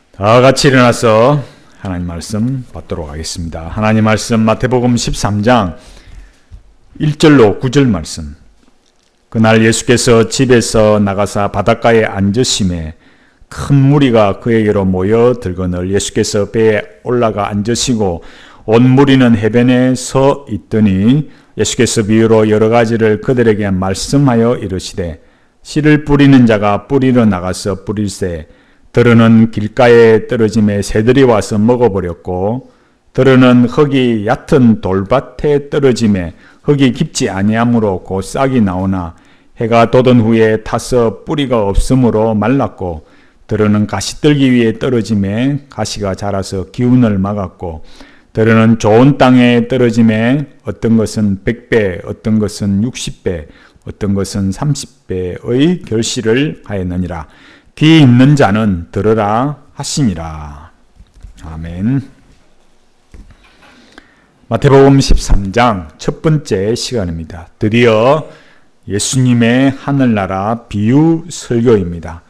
다 같이 일어나서 하나님 말씀 받도록 하겠습니다. 하나님 말씀 마태복음 13장 1절로 9절 말씀. 그날 예수께서 집에서 나가사 바닷가에 앉으심에 큰 무리가 그에게로 모여 들거늘 예수께서 배에 올라가 앉으시고 온 무리는 해변에 서 있더니 예수께서 비유로 여러 가지를 그들에게 말씀하여 이르시되 씨를 뿌리는 자가 뿌리러 나가서 뿌릴새 들으는 길가에 떨어짐에 새들이 와서 먹어버렸고 들으는 흙이 얕은 돌밭에 떨어짐에 흙이 깊지 아니하므로 곧 싹이 나오나 해가 돋은 후에 타서 뿌리가 없으므로 말랐고 들으는 가시떨기 위에 떨어짐에 가시가 자라서 기운을 막았고 들으는 좋은 땅에 떨어짐에 어떤 것은 100배 어떤 것은 60배 어떤 것은 30배의 결실을 하였느니라. 귀 있는 자는 들으라 하시니라. 아멘. 마태복음 13장 첫 번째 시간입니다. 드디어 예수님의 하늘나라 비유 설교입니다.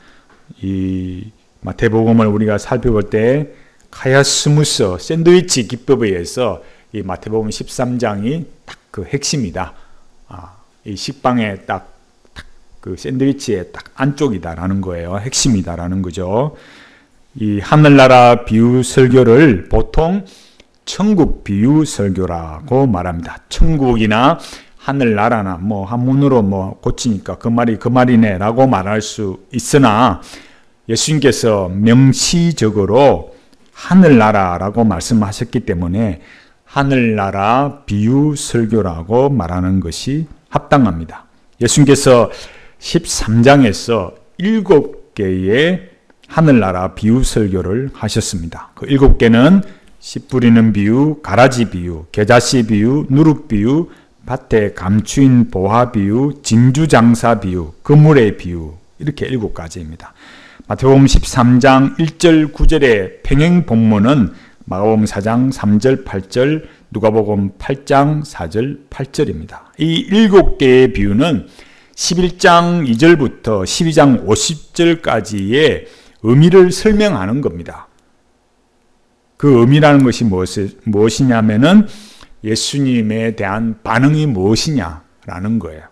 이 마태복음을 우리가 살펴볼 때 카야스무스 샌드위치 기법에 의해서 이 마태복음 13장이 딱 그 핵심이다. 이 식빵에 딱 그 샌드위치의 딱 안쪽이다라는 거예요. 핵심이다라는 거죠. 이 하늘나라 비유 설교를 보통 천국 비유 설교라고 말합니다. 천국이나 하늘나라나 뭐 한문으로 뭐 고치니까 그 말이네라고 말할 수 있으나 예수님께서 명시적으로 하늘나라라고 말씀하셨기 때문에 하늘나라 비유 설교라고 말하는 것이 합당합니다. 예수님께서 13장에서 7개의 하늘나라 비유 설교를 하셨습니다. 그 7개는 씨 뿌리는 비유, 가라지 비유, 겨자씨 비유, 누룩 비유, 밭에 감추인 보화 비유, 진주장사 비유, 그물의 비유, 이렇게 7가지입니다. 마태복음 13장 1절 9절의 평행 본문은 마가복음 4장 3절 8절, 누가복음 8장 4절 8절입니다. 이 7개의 비유는 11장 2절부터 12장 50절까지의 의미를 설명하는 겁니다. 그 의미라는 것이 무엇이냐면은 예수님에 대한 반응이 무엇이냐라는 거예요.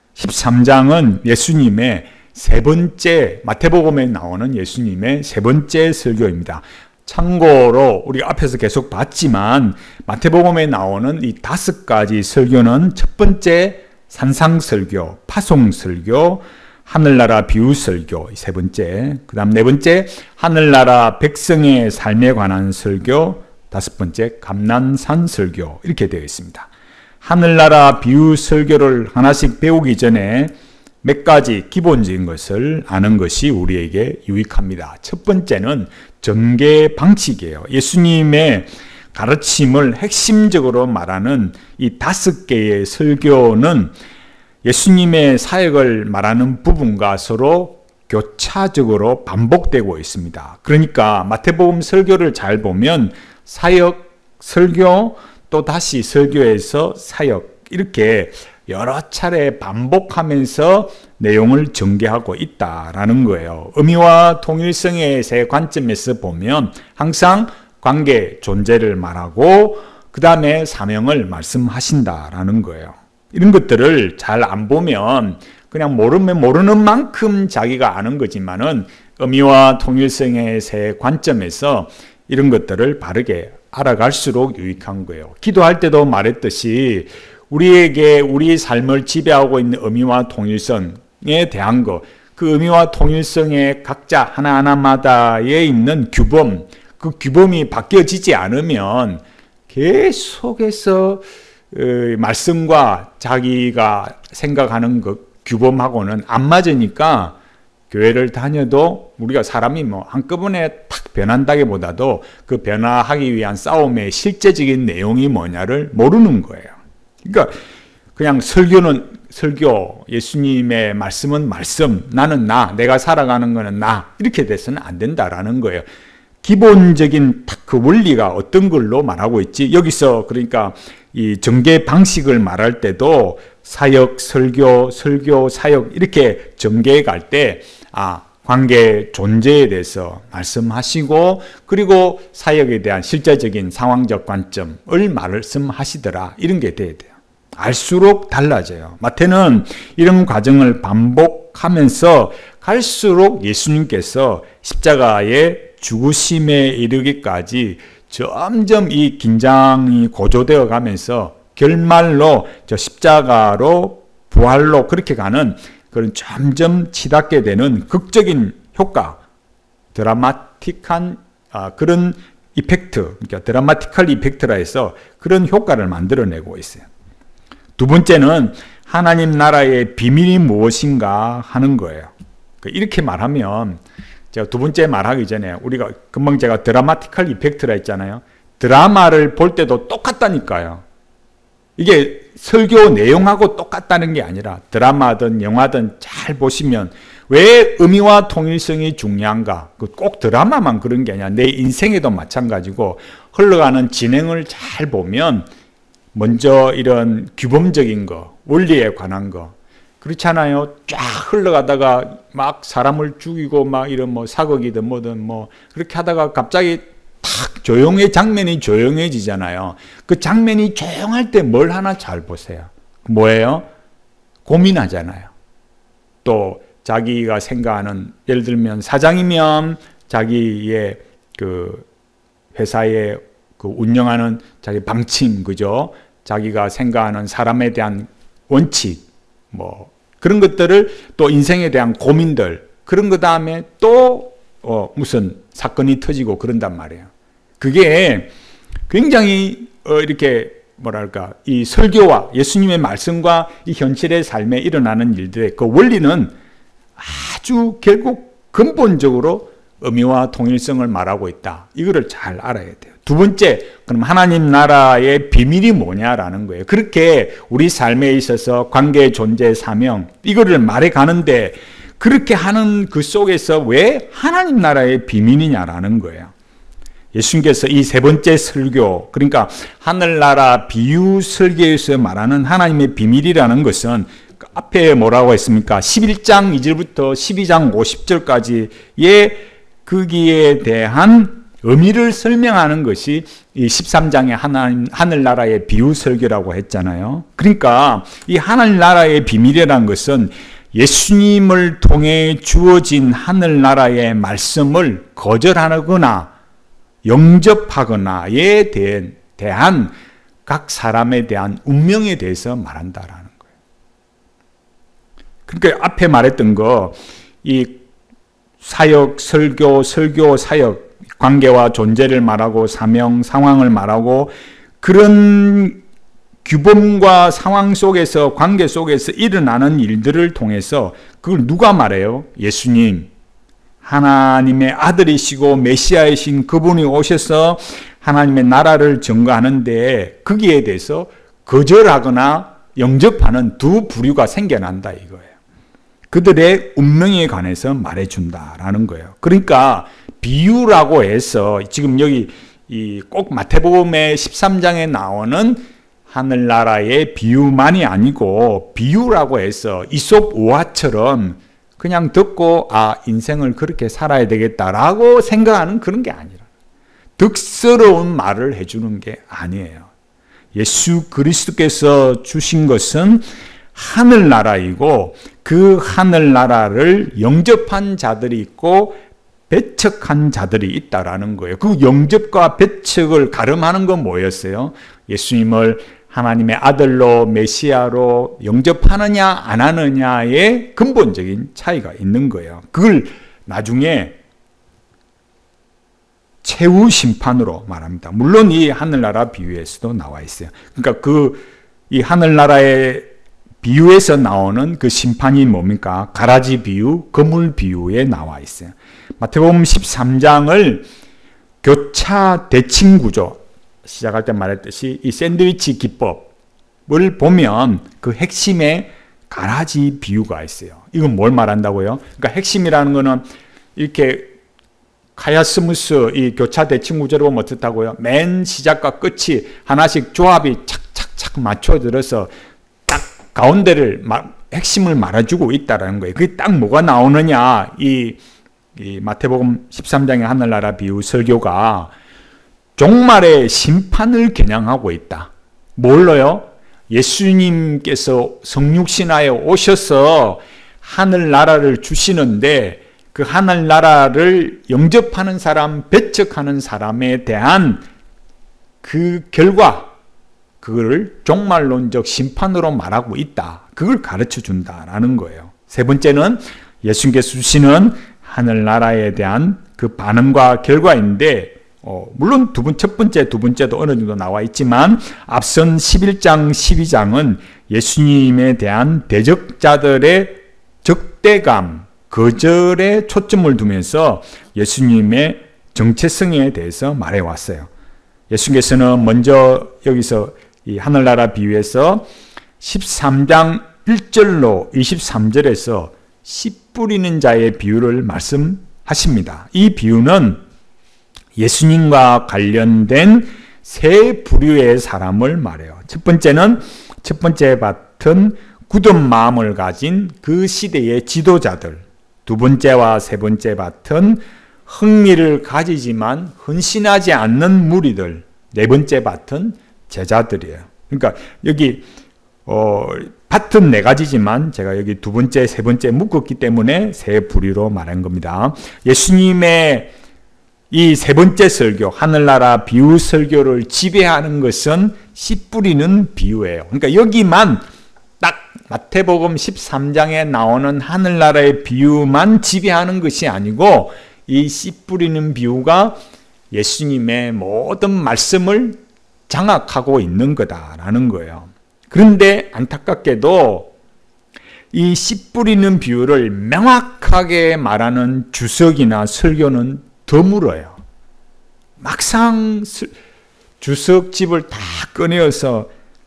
13장은 예수님의 세 번째, 마태복음에 나오는 예수님의 세 번째 설교입니다. 참고로 우리가 앞에서 계속 봤지만 마태복음에 나오는 이 5가지 설교는 첫 번째 산상설교, 파송설교, 하늘나라 비유설교, 세 번째, 그 다음 네 번째 하늘나라 백성의 삶에 관한 설교, 5번째 감난산설교, 이렇게 되어 있습니다. 하늘나라 비유설교를 하나씩 배우기 전에 몇 가지 기본적인 것을 아는 것이 우리에게 유익합니다. 첫 번째는 전개 방식이에요. 예수님의 가르침을 핵심적으로 말하는 이 5개의 설교는 예수님의 사역을 말하는 부분과 서로 교차적으로 반복되고 있습니다. 그러니까 마태복음 설교를 잘 보면 사역, 설교, 또 다시 설교에서 사역, 이렇게 여러 차례 반복하면서 내용을 전개하고 있다라는 거예요. 의미와 통일성의 세 관점에서 보면 항상 관계, 존재를 말하고 그 다음에 사명을 말씀하신다라는 거예요. 이런 것들을 잘 안 보면 그냥 모르는 만큼 자기가 아는 거지만은 의미와 통일성의 세 관점에서 이런 것들을 바르게 알아갈수록 유익한 거예요. 기도할 때도 말했듯이 우리에게 우리 삶을 지배하고 있는 의미와 통일성에 대한 것, 그 의미와 통일성의 각자 하나하나마다에 있는 규범, 그 규범이 바뀌어지지 않으면 계속해서 말씀과 자기가 생각하는 그 규범하고는 안 맞으니까 교회를 다녀도 우리가 사람이 뭐 한꺼번에 탁 변한다기보다도 그 변화하기 위한 싸움의 실제적인 내용이 뭐냐를 모르는 거예요. 그러니까 그냥 설교는 설교, 예수님의 말씀은 말씀, 나는 나, 내가 살아가는 거는 나, 이렇게 돼서는 안 된다라는 거예요. 기본적인 딱 그 원리가 어떤 걸로 말하고 있지? 여기서 그러니까 이 전개 방식을 말할 때도 사역, 설교, 사역 이렇게 전개해 갈 때 관계 존재에 대해서 말씀하시고 그리고 사역에 대한 실제적인 상황적 관점을 말씀하시더라. 이런 게 돼야 돼요. 알수록 달라져요. 마태는 이런 과정을 반복하면서 갈수록 예수님께서 십자가의 죽으심에 이르기까지 점점 이 긴장이 고조되어 가면서 결말로 저 십자가로 부활로 그렇게 가는 그런 점점 치닫게 되는 극적인 효과, 드라마틱한 그런 이펙트, 그러니까 드라마티컬 이펙트라 해서 그런 효과를 만들어내고 있어요. 두 번째는 하나님 나라의 비밀이 무엇인가 하는 거예요. 이렇게 말하면 제가 두 번째 말하기 전에 우리가 금방 제가 드라마티컬 이펙트라 했잖아요. 드라마를 볼 때도 똑같다니까요. 이게 설교 내용하고 똑같다는 게 아니라 드라마든 영화든 잘 보시면 왜 의미와 통일성이 중요한가? 꼭 드라마만 그런 게 아니라 내 인생에도 마찬가지고 흘러가는 진행을 잘 보면 먼저 이런 규범적인 거, 원리에 관한 거 그렇잖아요. 쫙 흘러가다가 막 사람을 죽이고 막 이런 뭐 사극이든 뭐든 뭐 그렇게 하다가 갑자기 탁 장면이 조용해지잖아요. 그 장면이 조용할 때 뭘 하나 잘 보세요. 뭐예요? 고민하잖아요. 또 자기가 생각하는, 예를 들면 사장이면 자기의 그 회사에 그 운영하는 자기 방침, 그죠? 자기가 생각하는 사람에 대한 원칙, 뭐 그런 것들을 또 인생에 대한 고민들, 그런 거 다음에 또 무슨 사건이 터지고 그런단 말이에요. 그게 굉장히 이렇게 뭐랄까 이 설교와 예수님의 말씀과 이 현실의 삶에 일어나는 일들의 그 원리는 아주 결국 근본적으로 의미와 통일성을 말하고 있다. 이거를 잘 알아야 돼요. 두 번째, 그럼 하나님 나라의 비밀이 뭐냐라는 거예요. 그렇게 우리 삶에 있어서 관계, 존재, 사명 이거를 말해 가는데 그렇게 하는 그 속에서 왜 하나님 나라의 비밀이냐라는 거예요. 예수님께서 이 세 번째 설교, 그러니까 하늘나라 비유 설교에서 말하는 하나님의 비밀이라는 것은 앞에 뭐라고 했습니까? 11장 2절부터 12장 50절까지의 거기에 대한 의미를 설명하는 것이 이 13장의 하늘나라의 비유 설교라고 했잖아요. 그러니까 이 하늘나라의 비밀이라는 것은 예수님을 통해 주어진 하늘나라의 말씀을 거절하거나 영접하거나에 대한 각 사람에 대한 운명에 대해서 말한다라는 거예요. 그러니까 앞에 말했던 거, 이 사역, 설교, 사역, 관계와 존재를 말하고 사명, 상황을 말하고 그런 규범과 상황 속에서 관계 속에서 일어나는 일들을 통해서 그걸 누가 말해요? 예수님. 하나님의 아들이시고 메시아이신 그분이 오셔서 하나님의 나라를 증거하는데 거기에 대해서 거절하거나 영접하는 두 부류가 생겨난다 이거예요. 그들의 운명에 관해서 말해준다라는 거예요. 그러니까 비유라고 해서 지금 여기 꼭 마태복음의 13장에 나오는 하늘나라의 비유만이 아니고 비유라고 해서 이솝 우화처럼 그냥 듣고 인생을 그렇게 살아야 되겠다라고 생각하는 그런 게 아니라 득스러운 말을 해주는 게 아니에요. 예수 그리스도께서 주신 것은 하늘나라이고 그 하늘나라를 영접한 자들이 있고 배척한 자들이 있다라는 거예요. 그 영접과 배척을 가름하는 건 뭐였어요? 예수님을 하나님의 아들로 메시아로 영접하느냐 안 하느냐의 근본적인 차이가 있는 거예요. 그걸 나중에 최후 심판으로 말합니다. 물론 이 하늘나라 비유에서도 나와 있어요. 그러니까 이 하늘나라의 비유에서 나오는 그 심판이 뭡니까? 가라지 비유, 거물 비유에 나와 있어요. 마태복음 13장을 교차 대칭 구조, 시작할 때 말했듯이 이 샌드위치 기법을 보면 그 핵심에 가라지 비유가 있어요. 이건 뭘 말한다고요? 그러니까 핵심이라는 거는 이렇게 카야스무스 이 교차 대칭 구조로 보면 어떻다고요? 맨 시작과 끝이 하나씩 조합이 착착착 맞춰들어서 딱 가운데를 핵심을 말해주고 있다라는 거예요. 그게 딱 뭐가 나오느냐? 이 마태복음 13장의 하늘나라 비유 설교가 종말의 심판을 겨냥하고 있다. 뭘로요? 예수님께서 성육신하에 오셔서 하늘나라를 주시는데 그 하늘나라를 영접하는 사람, 배척하는 사람에 대한 그 결과, 그걸 종말론적 심판으로 말하고 있다. 그걸 가르쳐 준다라는 거예요. 세 번째는 예수님께서 주시는 하늘나라에 대한 그 반응과 결과인데, 물론 첫 번째, 두 번째도 어느 정도 나와 있지만 앞선 11장, 12장은 예수님에 대한 대적자들의 적대감, 거절에 초점을 두면서 예수님의 정체성에 대해서 말해왔어요. 예수님께서는 먼저 여기서 이 하늘나라 비유에서 13장 1절로 23절에서 씨 뿌리는 자의 비유를 말씀하십니다. 이 비유는 예수님과 관련된 세 부류의 사람을 말해요. 첫 번째 밭은 굳은 마음을 가진 그 시대의 지도자들, 두 번째와 세 번째 밭은 흥미를 가지지만 헌신하지 않는 무리들, 네 번째 밭은 제자들이에요. 그러니까 여기 밭은 네 가지지만 제가 여기 두 번째, 세 번째 묶었기 때문에 세 부류로 말한 겁니다. 예수님의 이 세 번째 설교, 하늘나라 비유 설교를 지배하는 것은 씨 뿌리는 비유예요. 그러니까 여기만 딱 마태복음 13장에 나오는 하늘나라의 비유만 지배하는 것이 아니고 이 씨 뿌리는 비유가 예수님의 모든 말씀을 장악하고 있는 거다라는 거예요. 그런데 안타깝게도 이 씨 뿌리는 비유를 명확하게 말하는 주석이나 설교는 드물어요. 막상 주석집을 다 꺼내어서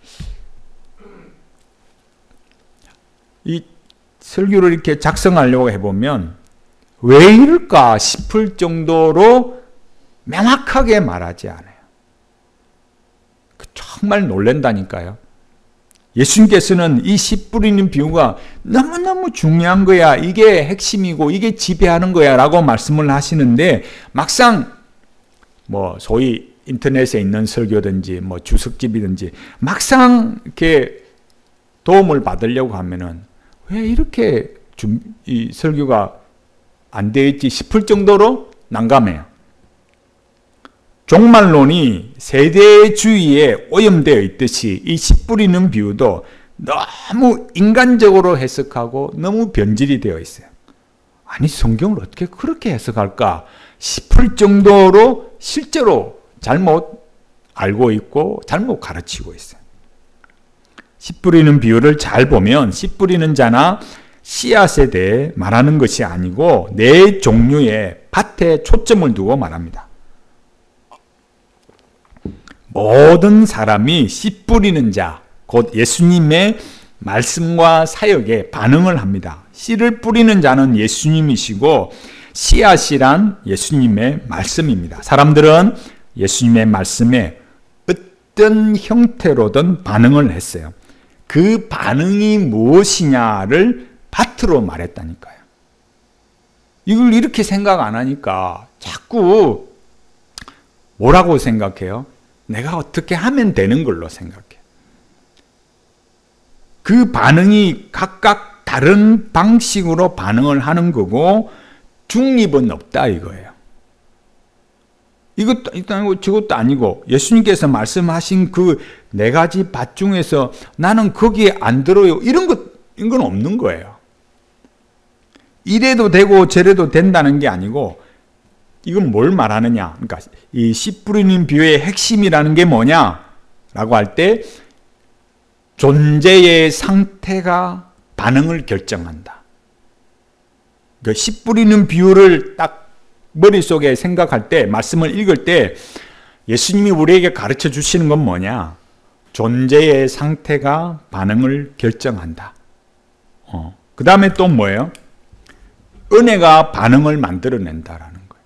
이 설교를 이렇게 작성하려고 해보면 왜 이럴까 싶을 정도로 명확하게 말하지 않아요. 정말 놀란다니까요. 예수님께서는 이 씨 뿌리는 비유가 너무너무 중요한 거야. 이게 핵심이고 이게 지배하는 거야 라고 말씀을 하시는데 막상 소위 인터넷에 있는 설교든지 주석집이든지 막상 이렇게 도움을 받으려고 하면은 왜 이렇게 이 설교가 안 되어 있지 싶을 정도로 난감해요. 종말론이 세대주의에 오염되어 있듯이 이 씨 뿌리는 비유도 너무 인간적으로 해석하고 너무 변질이 되어 있어요. 아니 성경을 어떻게 그렇게 해석할까 싶을 정도로 실제로 잘못 알고 있고 잘못 가르치고 있어요. 씨 뿌리는 비유를 잘 보면 씨 뿌리는 자나 씨앗에 대해 말하는 것이 아니고 네 종류의 밭에 초점을 두고 말합니다. 모든 사람이 씨 뿌리는 자, 곧 예수님의 말씀과 사역에 반응을 합니다. 씨를 뿌리는 자는 예수님이시고 씨앗이란 예수님의 말씀입니다. 사람들은 예수님의 말씀에 어떤 형태로든 반응을 했어요. 그 반응이 무엇이냐를 밭으로 말했다니까요. 이걸 이렇게 생각 안 하니까 자꾸 뭐라고 생각해요? 내가 어떻게 하면 되는 걸로 생각해. 그 반응이 각각 다른 방식으로 반응을 하는 거고 중립은 없다 이거예요. 이것도 아니고 저것도 아니고 예수님께서 말씀하신 그 네 가지 밭 중에서 나는 거기에 안 들어요. 이런 건 없는 거예요. 이래도 되고 저래도 된다는 게 아니고 이건 뭘 말하느냐. 그러니까 이 씨 뿌리는 비유의 핵심이라는 게 뭐냐라고 할 때 존재의 상태가 반응을 결정한다. 그 씨 뿌리는 비유를 딱 머릿속에 생각할 때, 말씀을 읽을 때 예수님이 우리에게 가르쳐 주시는 건 뭐냐? 존재의 상태가 반응을 결정한다. 그 다음에 또 뭐예요? 은혜가 반응을 만들어낸다라는 거예요.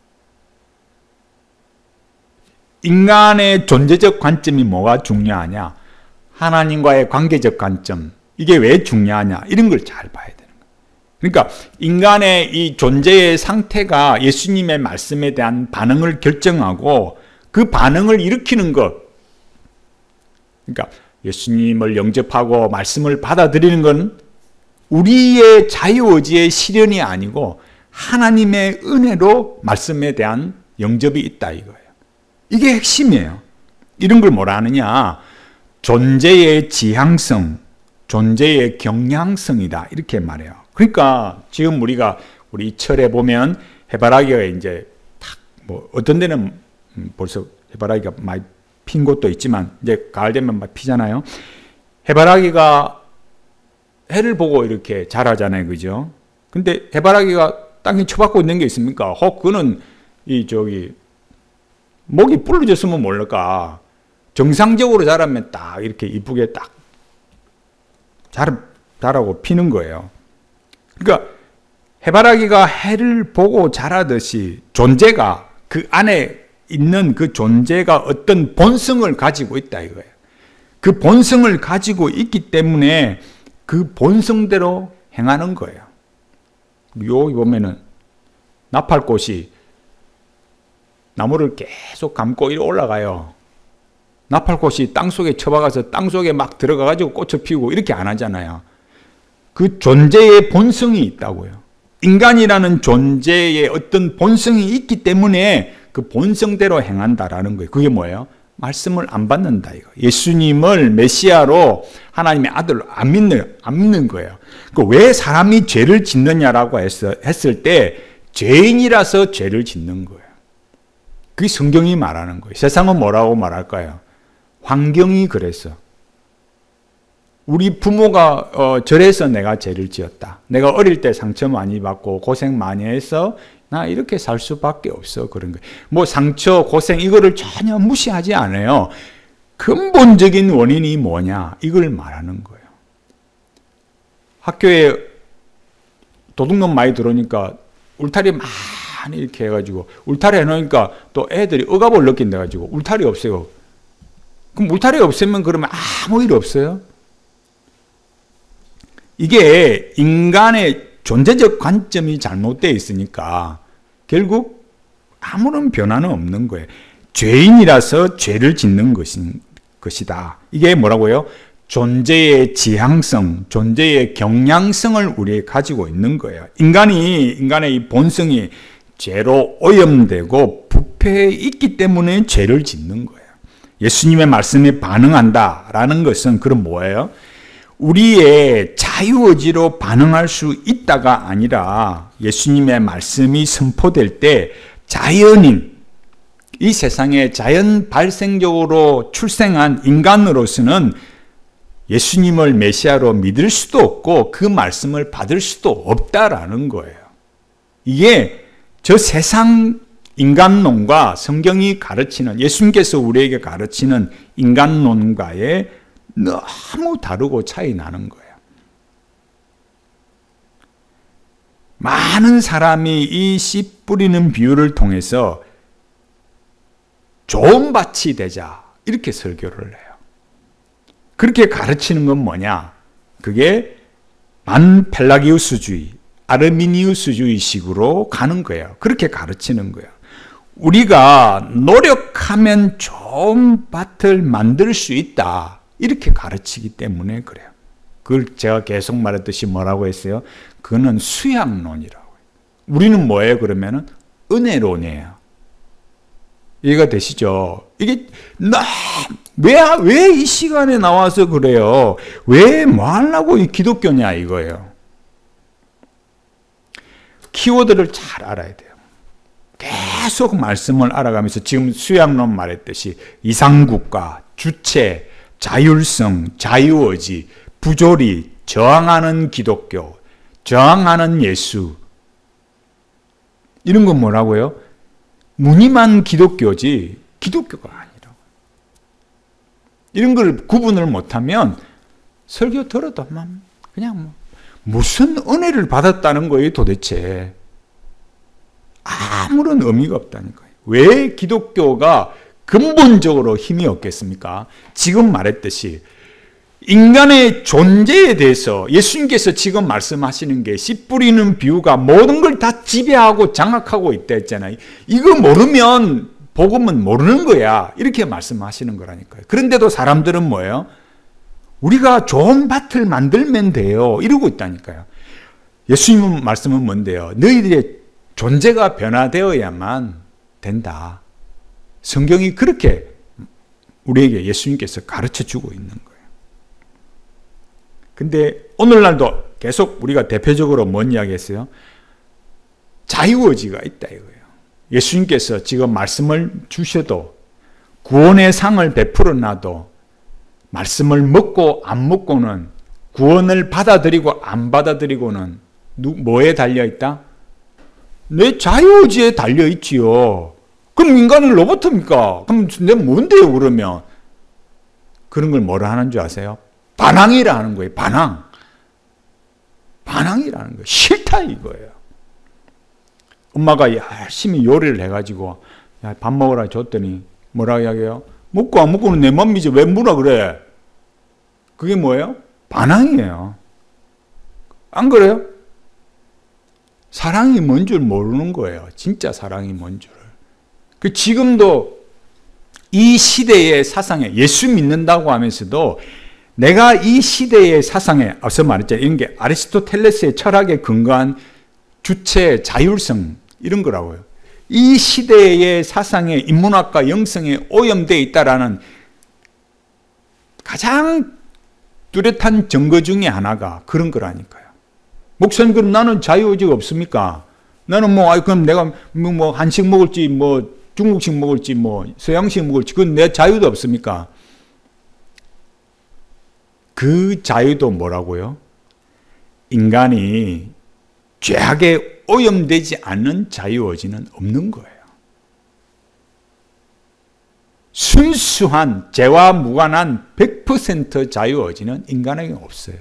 인간의 존재적 관점이 뭐가 중요하냐? 하나님과의 관계적 관점, 이게 왜 중요하냐? 이런 걸 잘 봐야 되는 거예요. 그러니까 인간의 이 존재의 상태가 예수님의 말씀에 대한 반응을 결정하고 그 반응을 일으키는 것. 그러니까 예수님을 영접하고 말씀을 받아들이는 건 우리의 자유의지의 실현이 아니고 하나님의 은혜로 말씀에 대한 영접이 있다 이거예요. 이게 핵심이에요. 이런 걸 뭐라 하느냐? 존재의 지향성, 존재의 경향성이다 이렇게 말해요. 그러니까 지금 우리가 우리 철에 보면 해바라기가 이제 탁 뭐 어떤 데는 벌써 해바라기가 많이 핀 곳도 있지만 이제 가을 되면 막 피잖아요. 해바라기가 해를 보고 이렇게 자라잖아요, 그죠? 근데 해바라기가 땅에 처박고 있는 게 있습니까? 그거는 목이 부러졌으면 모를까. 정상적으로 자라면 딱 이렇게 이쁘게 딱 자라고 피는 거예요. 그러니까 해바라기가 해를 보고 자라듯이 존재가 그 안에 있는 그 존재가 어떤 본성을 가지고 있다 이거예요. 그 본성을 가지고 있기 때문에 그 본성대로 행하는 거예요. 여기 보면은 나팔꽃이 나무를 계속 감고 이리 올라가요. 나팔꽃이 땅속에 처박아서 땅속에 막 들어가가지고 꽃을 피우고 이렇게 안 하잖아요. 그 존재의 본성이 있다고요. 인간이라는 존재의 어떤 본성이 있기 때문에 그 본성대로 행한다라는 거예요. 그게 뭐예요? 말씀을 안 받는다 이거. 예수님을 메시아로 하나님의 아들로 안 믿는 거예요. 왜 사람이 죄를 짓느냐라고 했을 때 죄인이라서 죄를 짓는 거예요. 그게 성경이 말하는 거예요. 세상은 뭐라고 말할까요? 환경이 그래서. 우리 부모가 저래서 내가 죄를 지었다. 내가 어릴 때 상처 많이 받고 고생 많이 해서 나 이렇게 살 수밖에 없어. 그런 거예요. 뭐 상처, 고생 이거를 전혀 무시하지 않아요. 근본적인 원인이 뭐냐 이걸 말하는 거예요. 학교에 도둑놈 많이 들어오니까 울타리 많이 이렇게 해가지고 울타리 해놓으니까 또 애들이 억압을 느낀다 가지고 울타리 없애요. 그럼 울타리 없애면 그러면 아무 일 없어요? 이게 인간의 존재적 관점이 잘못되어 있으니까 결국 아무런 변화는 없는 거예요. 죄인이라서 죄를 짓는 것이다. 이게 뭐라고요? 존재의 지향성, 존재의 경향성을 우리가 가지고 있는 거예요. 인간의 이 본성이 죄로 오염되고 부패해 있기 때문에 죄를 짓는 거예요. 예수님의 말씀에 반응한다라는 것은 그럼 뭐예요? 우리의 자유의지로 반응할 수 있다가 아니라 예수님의 말씀이 선포될 때 자연인, 이 세상에 자연 발생적으로 출생한 인간으로서는 예수님을 메시아로 믿을 수도 없고 그 말씀을 받을 수도 없다라는 거예요. 이게 저 세상 인간론과 성경이 가르치는, 예수님께서 우리에게 가르치는 인간론과의 너무 다르고 차이 나는 거예요. 많은 사람이 이 씨 뿌리는 비유를 통해서 좋은 밭이 되자 이렇게 설교를 해요. 그렇게 가르치는 건 뭐냐? 그게 반펠라기우스주의, 아르미니우스주의식으로 가는 거예요. 그렇게 가르치는 거예요. 우리가 노력하면 좋은 밭을 만들 수 있다. 이렇게 가르치기 때문에 그래요. 그걸 제가 계속 말했듯이 뭐라고 했어요? 그거는 수양론이라고 해요. 우리는 뭐예요? 그러면은 은혜론이에요. 이해가 되시죠? 이게 왜 이 시간에 나와서 그래요? 왜 뭐 하려고 이 기독교냐 이거예요. 키워드를 잘 알아야 돼요. 계속 말씀을 알아가면서 지금 수양론 말했듯이 이상국가, 주체, 자율성, 자유의지, 부조리, 저항하는 기독교, 저항하는 예수, 이런 건 뭐라고요? 무늬만 기독교지 기독교가 아니라고. 이런 걸 구분을 못하면 설교 들어도 그냥 무슨 은혜를 받았다는 거예요 도대체. 아무런 의미가 없다는 거예요. 왜 기독교가 근본적으로 힘이 없겠습니까? 지금 말했듯이 인간의 존재에 대해서 예수님께서 지금 말씀하시는 게 씨 뿌리는 비유가 모든 걸 다 지배하고 장악하고 있다 했잖아요. 이거 모르면 복음은 모르는 거야. 이렇게 말씀하시는 거라니까요. 그런데도 사람들은 뭐예요? 우리가 좋은 밭을 만들면 돼요. 이러고 있다니까요. 예수님 말씀은 뭔데요? 너희들의 존재가 변화되어야만 된다. 성경이 그렇게 우리에게 예수님께서 가르쳐 주고 있는 거예요. 근데 오늘날도 계속 우리가 대표적으로 뭔 이야기 했어요? 자유의지가 있다 이거예요. 예수님께서 지금 말씀을 주셔도 구원의 상을 베풀어 놔도 말씀을 먹고 안 먹고는 구원을 받아들이고 안 받아들이고는 뭐에 달려있다? 내 자유의지에 달려있지요. 그럼 인간은 로봇입니까? 그럼 내가 뭔데요 그러면? 그런 걸 뭐라 하는 줄 아세요? 반항이라 하는 거예요. 반항. 반항이라는 거예요. 싫다 이거예요. 엄마가 열심히 요리를 해가지고 밥 먹으라 줬더니 뭐라고 이야기해요? 먹고 안 먹고는 내 맘이지 왜 물어 그래? 그게 뭐예요? 반항이에요. 안 그래요? 사랑이 뭔 줄 모르는 거예요. 진짜 사랑이 뭔 줄을. 지금도 이 시대의 사상에 예수 믿는다고 하면서도 내가 이 시대의 사상에 앞서 말했잖아요. 이런 게 아리스토텔레스의 철학에 근거한 주체, 자율성 이런 거라고요. 이 시대의 사상에 인문학과 영성에 오염되어 있다라는 가장 뚜렷한 증거 중에 하나가 그런 거라니까요. 목사님 그럼 나는 자유의지가 없습니까? 나는 그럼 내가 한식 먹을지 중국식 먹을지 서양식 먹을지 그건 내 자유도 없습니까? 그 자유도 뭐라고요? 인간이 죄악에 오염되지 않는 자유의지는 없는 거예요. 순수한 죄와 무관한 100% 자유의지는 인간에게 없어요.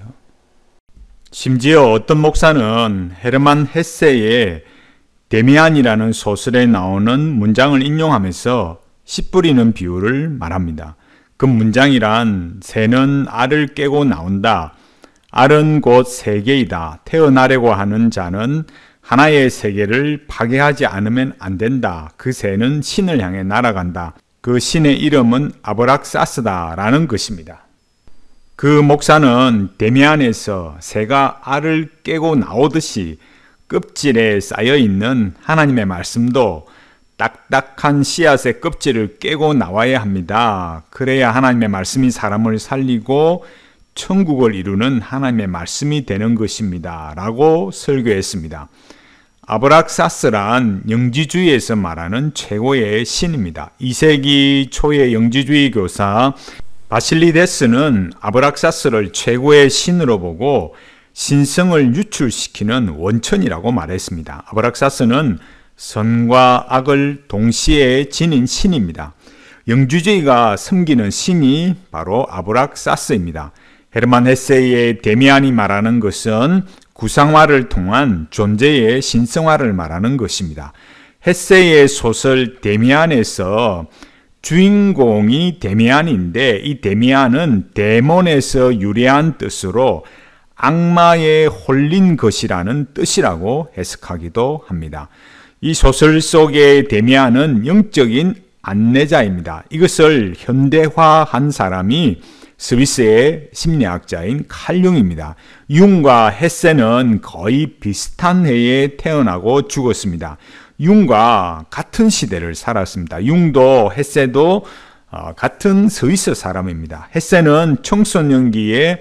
심지어 어떤 목사는 헤르만 헤세의 데미안이라는 소설에 나오는 문장을 인용하면서 씨 뿌리는 비유를 말합니다. 그 문장이란 새는 알을 깨고 나온다. 알은 곧 세계이다. 태어나려고 하는 자는 하나의 세계를 파괴하지 않으면 안 된다. 그 새는 신을 향해 날아간다. 그 신의 이름은 아브락사스다 라는 것입니다. 그 목사는 데미안에서 새가 알을 깨고 나오듯이 껍질에 쌓여있는 하나님의 말씀도 딱딱한 씨앗의 껍질을 깨고 나와야 합니다. 그래야 하나님의 말씀이 사람을 살리고 천국을 이루는 하나님의 말씀이 되는 것입니다. 라고 설교했습니다. 아브락사스란 영지주의에서 말하는 최고의 신입니다. 2세기 초의 영지주의 교사 바실리데스는 아브락사스를 최고의 신으로 보고 신성을 유출시키는 원천이라고 말했습니다. 아브락사스는 선과 악을 동시에 지닌 신입니다. 영주주의가 섬기는 신이 바로 아브락사스입니다. 헤르만 헤세의 데미안이 말하는 것은 구상화를 통한 존재의 신성화를 말하는 것입니다. 헤세의 소설 데미안에서 주인공이 데미안인데 이 데미안은 데몬에서 유래한 뜻으로 악마에 홀린 것이라는 뜻이라고 해석하기도 합니다. 이 소설 속의 데미안은 영적인 안내자입니다. 이것을 현대화한 사람이 스위스의 심리학자인 칼 융입니다. 융과 헤세는 거의 비슷한 해에 태어나고 죽었습니다. 융과 같은 시대를 살았습니다. 융도 헤세도 같은 스위스 사람입니다. 헤세는 청소년기에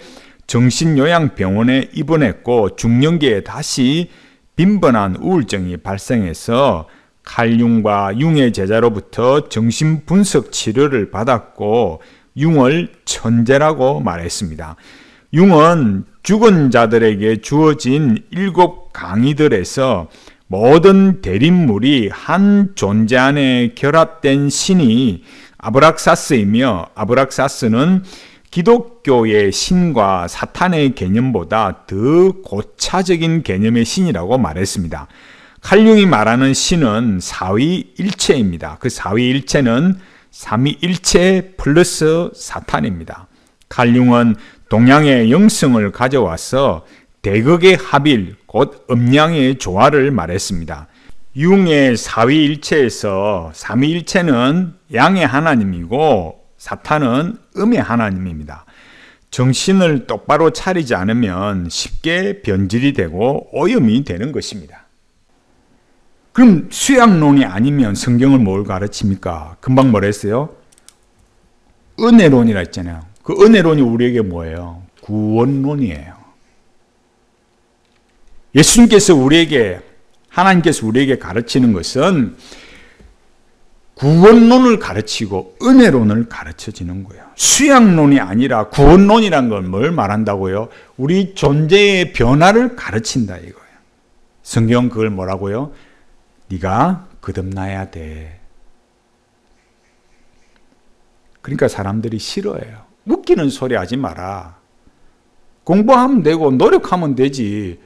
정신요양병원에 입원했고 중년기에 다시 빈번한 우울증이 발생해서 칼 융과 융의 제자로부터 정신분석 치료를 받았고 융을 천재라고 말했습니다. 융은 죽은 자들에게 주어진 7 강의들에서 모든 대립물이 한 존재 안에 결합된 신이 아브락사스이며 아브락사스는 기독교의 신과 사탄의 개념보다 더 고차적인 개념의 신이라고 말했습니다. 칼 융이 말하는 신은 사위일체입니다. 그 사위일체는 삼위일체 플러스 사탄입니다. 칼 융은 동양의 영성을 가져와서 대극의 합일, 곧 음양의 조화를 말했습니다. 융의 사위일체에서 삼위일체는 양의 하나님이고 사탄은 음의 하나님입니다. 정신을 똑바로 차리지 않으면 쉽게 변질이 되고 오염이 되는 것입니다. 그럼 수양론이 아니면 성경을 뭘 가르칩니까? 금방 뭐라 했어요? 은혜론이라 했잖아요. 그 은혜론이 우리에게 뭐예요? 구원론이에요. 예수님께서 하나님께서 우리에게 가르치는 것은 구원론을 가르치고 은혜론을 가르쳐지는 거예요. 수양론이 아니라 구원론이란 건 뭘 말한다고요? 우리 존재의 변화를 가르친다 이거예요. 성경 그걸 뭐라고요? 네가 거듭나야 돼. 그러니까 사람들이 싫어해요. 웃기는 소리 하지 마라. 공부하면 되고 노력하면 되지.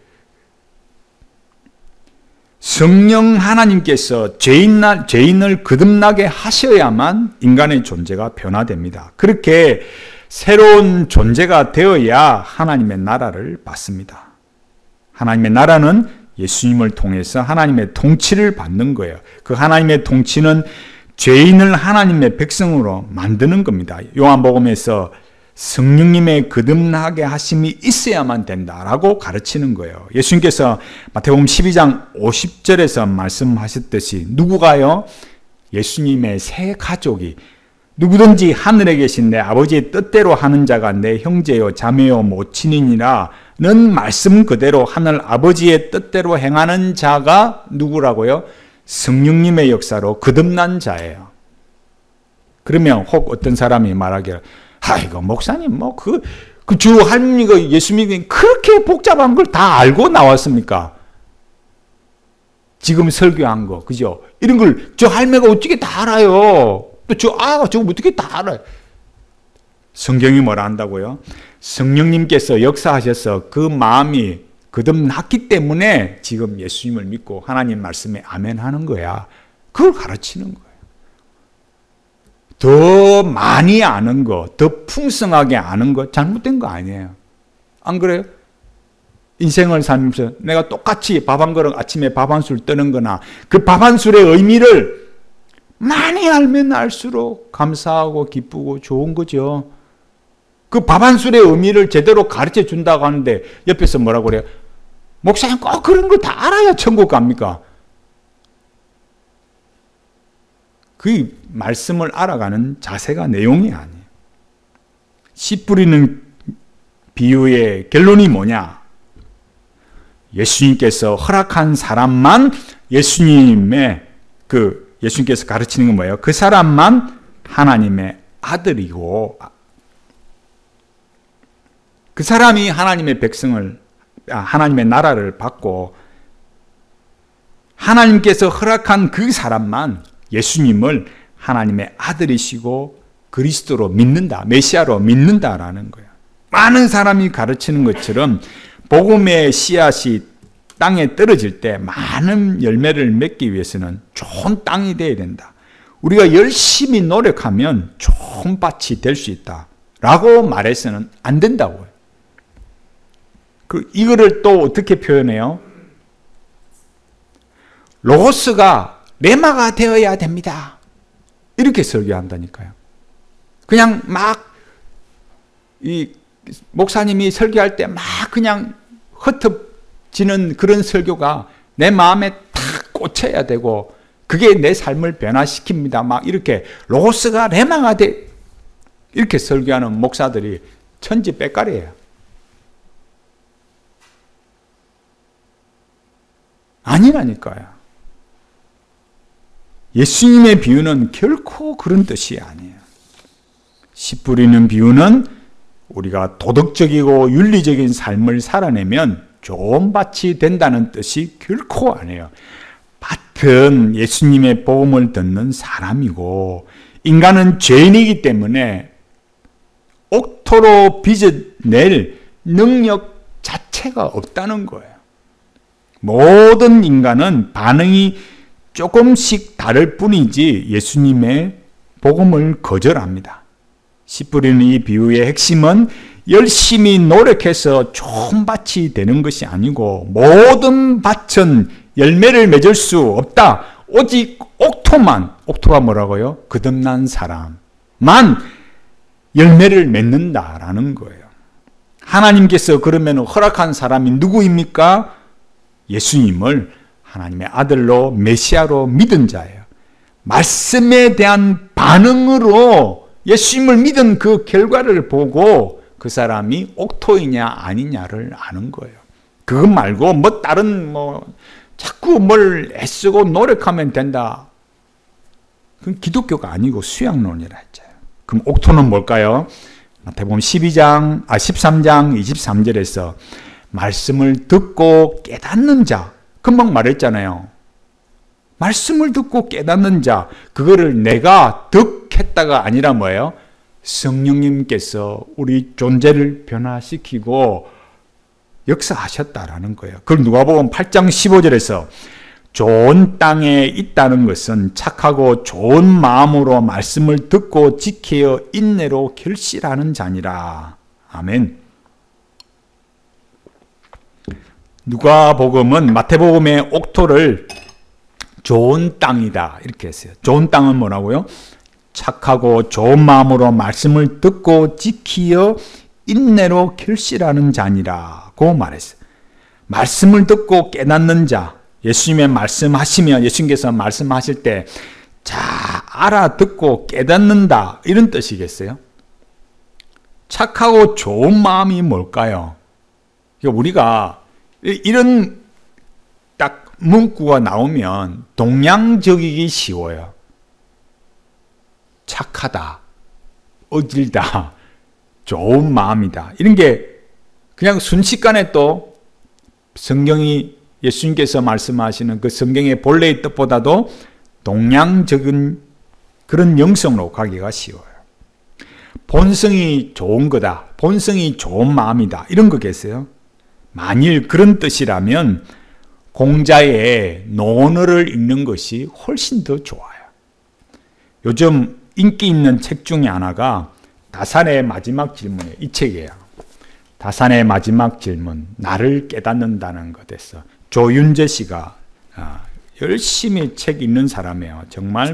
성령 하나님께서 죄인을 거듭나게 하셔야만 인간의 존재가 변화됩니다. 그렇게 새로운 존재가 되어야 하나님의 나라를 받습니다. 하나님의 나라는 예수님을 통해서 하나님의 통치를 받는 거예요. 그 하나님의 통치는 죄인을 하나님의 백성으로 만드는 겁니다. 요한복음에서 성령님의 거듭나게 하심이 있어야만 된다라고 가르치는 거예요. 예수님께서 마태복음 12장 50절에서 말씀하셨듯이 누구가요? 예수님의 새 가족이 누구든지 하늘에 계신 내 아버지의 뜻대로 하는 자가 내 형제요 자매요 모친이니라는 말씀 그대로 하늘 아버지의 뜻대로 행하는 자가 누구라고요? 성령님의 역사로 거듭난 자예요. 그러면 혹 어떤 사람이 말하기를 아이고 목사님 그 주 할머니가 예수 믿으니 그렇게 복잡한 걸 다 알고 나왔습니까? 지금 설교한 거 그죠? 이런 걸 저 할매가 어떻게 다 알아요? 또 저거 어떻게 다 알아요? 성경이 뭐라 한다고요? 성령님께서 역사하셔서 그 마음이 거듭났기 때문에 지금 예수님을 믿고 하나님 말씀에 아멘 하는 거야. 그걸 가르치는 거예요. 더 많이 아는 거, 더 풍성하게 아는 거 잘못된 거 아니에요. 안 그래요? 인생을 살면서 내가 똑같이 밥 한 그릇 아침에 밥 한 술 뜨는 거나 그 밥 한 술의 의미를 많이 알면 알수록 감사하고 기쁘고 좋은 거죠. 그 밥 한 술의 의미를 제대로 가르쳐 준다고 하는데 옆에서 뭐라고 그래요? 목사님 꼭 그런 거 다 알아야 천국 갑니까? 그 말씀을 알아가는 자세가 내용이 아니에요. 씨 뿌리는 비유의 결론이 뭐냐? 예수님께서 허락한 사람만 예수님께서 가르치는 건 뭐예요? 그 사람만 하나님의 아들이고 그 사람이 하나님의 하나님의 나라를 받고 하나님께서 허락한 그 사람만 예수님을 하나님의 아들이시고 그리스도로 믿는다, 메시아로 믿는다라는 거예요. 많은 사람이 가르치는 것처럼 복음의 씨앗이 땅에 떨어질 때 많은 열매를 맺기 위해서는 좋은 땅이 되어야 된다. 우리가 열심히 노력하면 좋은 밭이 될 수 있다 라고 말해서는 안 된다고요. 이거를 또 어떻게 표현해요? 로고스가 레마가 되어야 됩니다. 이렇게 설교한다니까요. 그냥 막 목사님이 설교할 때 막 그냥 흩어지는 그런 설교가 내 마음에 탁 꽂혀야 되고 그게 내 삶을 변화시킵니다. 막 이렇게 로고스가 레마가 돼 이렇게 설교하는 목사들이 천지백갈이에요. 아니라니까요. 예수님의 비유는 결코 그런 뜻이 아니에요. 씨 뿌리는 비유는 우리가 도덕적이고 윤리적인 삶을 살아내면 좋은 밭이 된다는 뜻이 결코 아니에요. 밭은 예수님의 복음을 듣는 사람이고 인간은 죄인이기 때문에 옥토로 빚어낼 능력 자체가 없다는 거예요. 모든 인간은 반응이 조금씩 다를 뿐이지 예수님의 복음을 거절합니다. 씨 뿌리는 이 비유의 핵심은 열심히 노력해서 좋은 밭이 되는 것이 아니고 모든 밭은 열매를 맺을 수 없다. 오직 옥토가 뭐라고요? 거듭난 사람만 열매를 맺는다라는 거예요. 하나님께서 그러면 허락한 사람이 누구입니까? 예수님을 하나님의 아들로 메시아로 믿은 자예요. 말씀에 대한 반응으로 예수님을 믿은 그 결과를 보고 그 사람이 옥토이냐 아니냐를 아는 거예요. 그것 말고 다른 자꾸 뭘 애쓰고 노력하면 된다. 그건 기독교가 아니고 수양론이라 했죠. 그럼 옥토는 뭘까요? 마태복음 13장 23절에서 말씀을 듣고 깨닫는 자, 금방 말했잖아요. 말씀을 듣고 깨닫는 자, 그거를 내가 득했다가 아니라 뭐예요? 성령님께서 우리 존재를 변화시키고 역사하셨다라는 거예요. 그걸 누가복음 8장 15절에서 좋은 땅에 있다는 것은 착하고 좋은 마음으로 말씀을 듣고 지켜 인내로 결실하는 자니라. 아멘. 누가복음은 마태복음의 옥토를 좋은 땅이다 이렇게 했어요. 좋은 땅은 뭐라고요? 착하고 좋은 마음으로 말씀을 듣고 지키어 인내로 결실하는 자니라고 말했어요. 말씀을 듣고 깨닫는 자, 예수님의 말씀하시면 예수님께서 말씀하실 때 잘 알아듣고 깨닫는다 이런 뜻이겠어요? 착하고 좋은 마음이 뭘까요? 우리가 이런 딱 문구가 나오면 동양적이기 쉬워요. 착하다, 어질다, 좋은 마음이다. 이런 게 그냥 순식간에 또 성경이 예수님께서 말씀하시는 그 성경의 본래의 뜻보다도 동양적인 그런 영성으로 가기가 쉬워요. 본성이 좋은 거다, 본성이 좋은 마음이다 이런 거겠어요? 만일 그런 뜻이라면 공자의 논어를 읽는 것이 훨씬 더 좋아요. 요즘 인기 있는 책 중에 하나가 다산의 마지막 질문이에요. 이 책이에요. 다산의 마지막 질문, 나를 깨닫는다는 것에서 조윤재 씨가 열심히 책 읽는 사람이에요. 정말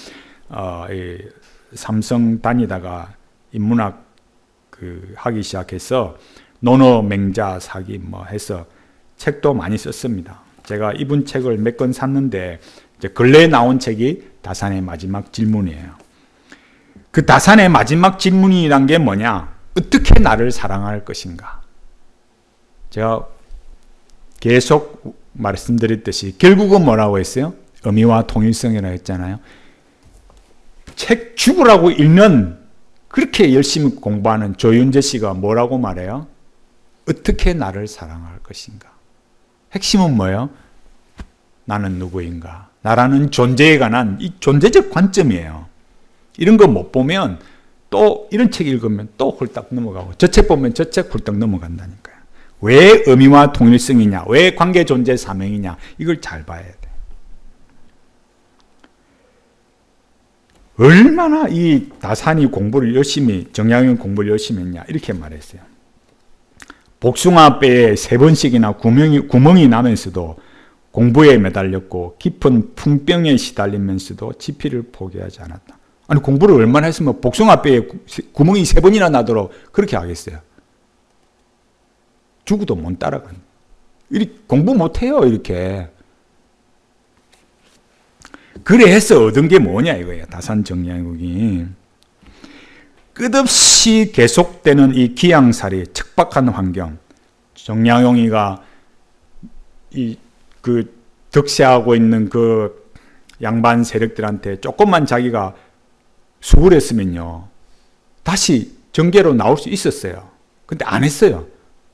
삼성 다니다가 인문학 하기 시작해서 논어 맹자 사기 해서 책도 많이 썼습니다. 제가 이분 책을 몇 권 샀는데 이제 근래에 나온 책이 다산의 마지막 질문이에요. 그 다산의 마지막 질문이란 게 뭐냐? 어떻게 나를 사랑할 것인가? 제가 계속 말씀드렸듯이 결국은 뭐라고 했어요? 의미와 통일성이라고 했잖아요. 책 죽으라고 읽는 그렇게 열심히 공부하는 조윤재 씨가 뭐라고 말해요? 어떻게 나를 사랑할 것인가? 핵심은 뭐예요? 나는 누구인가? 나라는 존재에 관한 이 존재적 관점이에요. 이런 거 못 보면 또 이런 책 읽으면 또 홀딱 넘어가고 저 책 보면 저 책 홀딱 넘어간다니까요. 왜 의미와 통일성이냐? 왜 관계 존재 사명이냐? 이걸 잘 봐야 돼. 얼마나 이 다산이 공부를 열심히, 정약용 공부를 열심히 했냐? 이렇게 말했어요. 복숭아뼈에 3번씩이나 구멍이 나면서도 공부에 매달렸고 깊은 풍병에 시달리면서도 지피를 포기하지 않았다. 아니 공부를 얼마나 했으면 복숭아뼈에 구멍이 3번이나 나도록 그렇게 하겠어요? 죽어도 못 따라간. 이렇게 공부 못해요 이렇게. 그래서 얻은 게 뭐냐 이거예요. 다산 정약용이. 끝없이 계속되는 이 기양살이 척박한 환경. 정약용이가 득세하고 있는 그 양반 세력들한테 조금만 자기가 수굴했으면요 다시 정계로 나올 수 있었어요. 근데 안 했어요.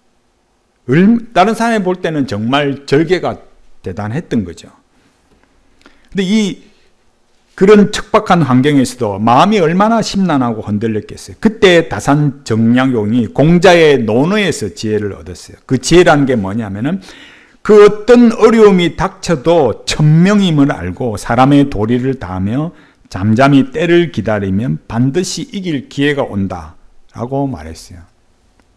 다른 사람이 볼 때는 정말 절개가 대단했던 거죠. 근데 그런 척박한 환경에서도 마음이 얼마나 심란하고 흔들렸겠어요. 그때 다산 정약용이 공자의 논어에서 지혜를 얻었어요. 그 지혜라는 게 뭐냐면은 그 어떤 어려움이 닥쳐도 천명임을 알고 사람의 도리를 다하며 잠잠히 때를 기다리면 반드시 이길 기회가 온다 라고 말했어요.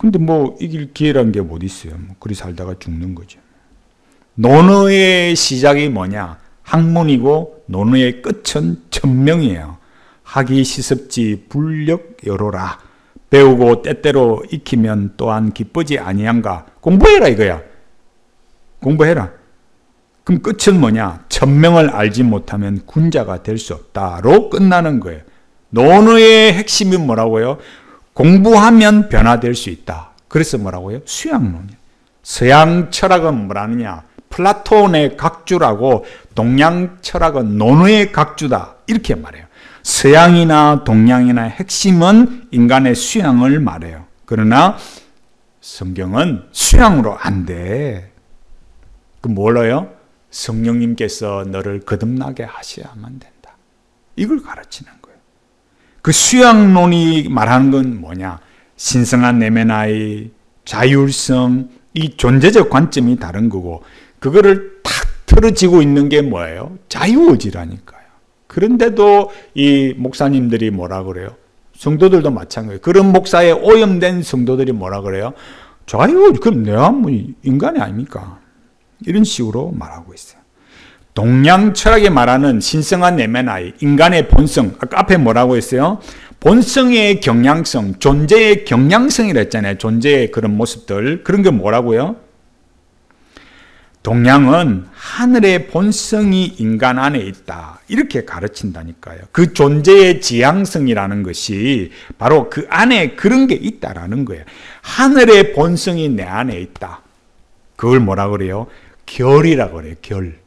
근데 뭐 이길 기회란 게 어디 있어요? 뭐 그리 살다가 죽는 거죠. 논어의 시작이 뭐냐? 학문이고 논어의 끝은 천명이에요. 학이 시습지 불력 여로라. 배우고 때때로 익히면 또한 기쁘지 아니한가. 공부해라 이거야. 공부해라. 그럼 끝은 뭐냐? 천명을 알지 못하면 군자가 될 수 없다로 끝나는 거예요. 논어의 핵심이 뭐라고요? 공부하면 변화될 수 있다. 그래서 뭐라고요? 수양론이에요. 서양 철학은 뭐라느냐? 플라톤의 각주라고, 동양 철학은 논어의 각주다. 이렇게 말해요. 서양이나 동양이나 핵심은 인간의 수양을 말해요. 그러나 성경은 수양으로 안 돼. 그 뭘로요? 성령님께서 너를 거듭나게 하셔야만 된다. 이걸 가르치는 거예요. 그 수양론이 말하는 건 뭐냐? 신성한 내면의 자율성, 이 존재적 관점이 다른 거고, 그거를 탁 틀어지고 있는 게 뭐예요? 자유의지라니까요. 그런데도 이 목사님들이 뭐라 그래요? 성도들도 마찬가지예요. 그런 목사에 오염된 성도들이 뭐라 그래요? 자유의지, 그럼 내가 뭐 인간이 아닙니까? 이런 식으로 말하고 있어요. 동양 철학이 말하는 신성한 내면의 인간의 본성, 아까 앞에 뭐라고 했어요? 본성의 경향성, 존재의 경향성이라 했잖아요. 존재의 그런 모습들. 그런 게 뭐라고요? 동양은 하늘의 본성이 인간 안에 있다. 이렇게 가르친다니까요. 그 존재의 지향성이라는 것이 바로 그 안에 그런 게 있다라는 거예요. 하늘의 본성이 내 안에 있다. 그걸 뭐라 그래요? 결이라고 그래요. 결.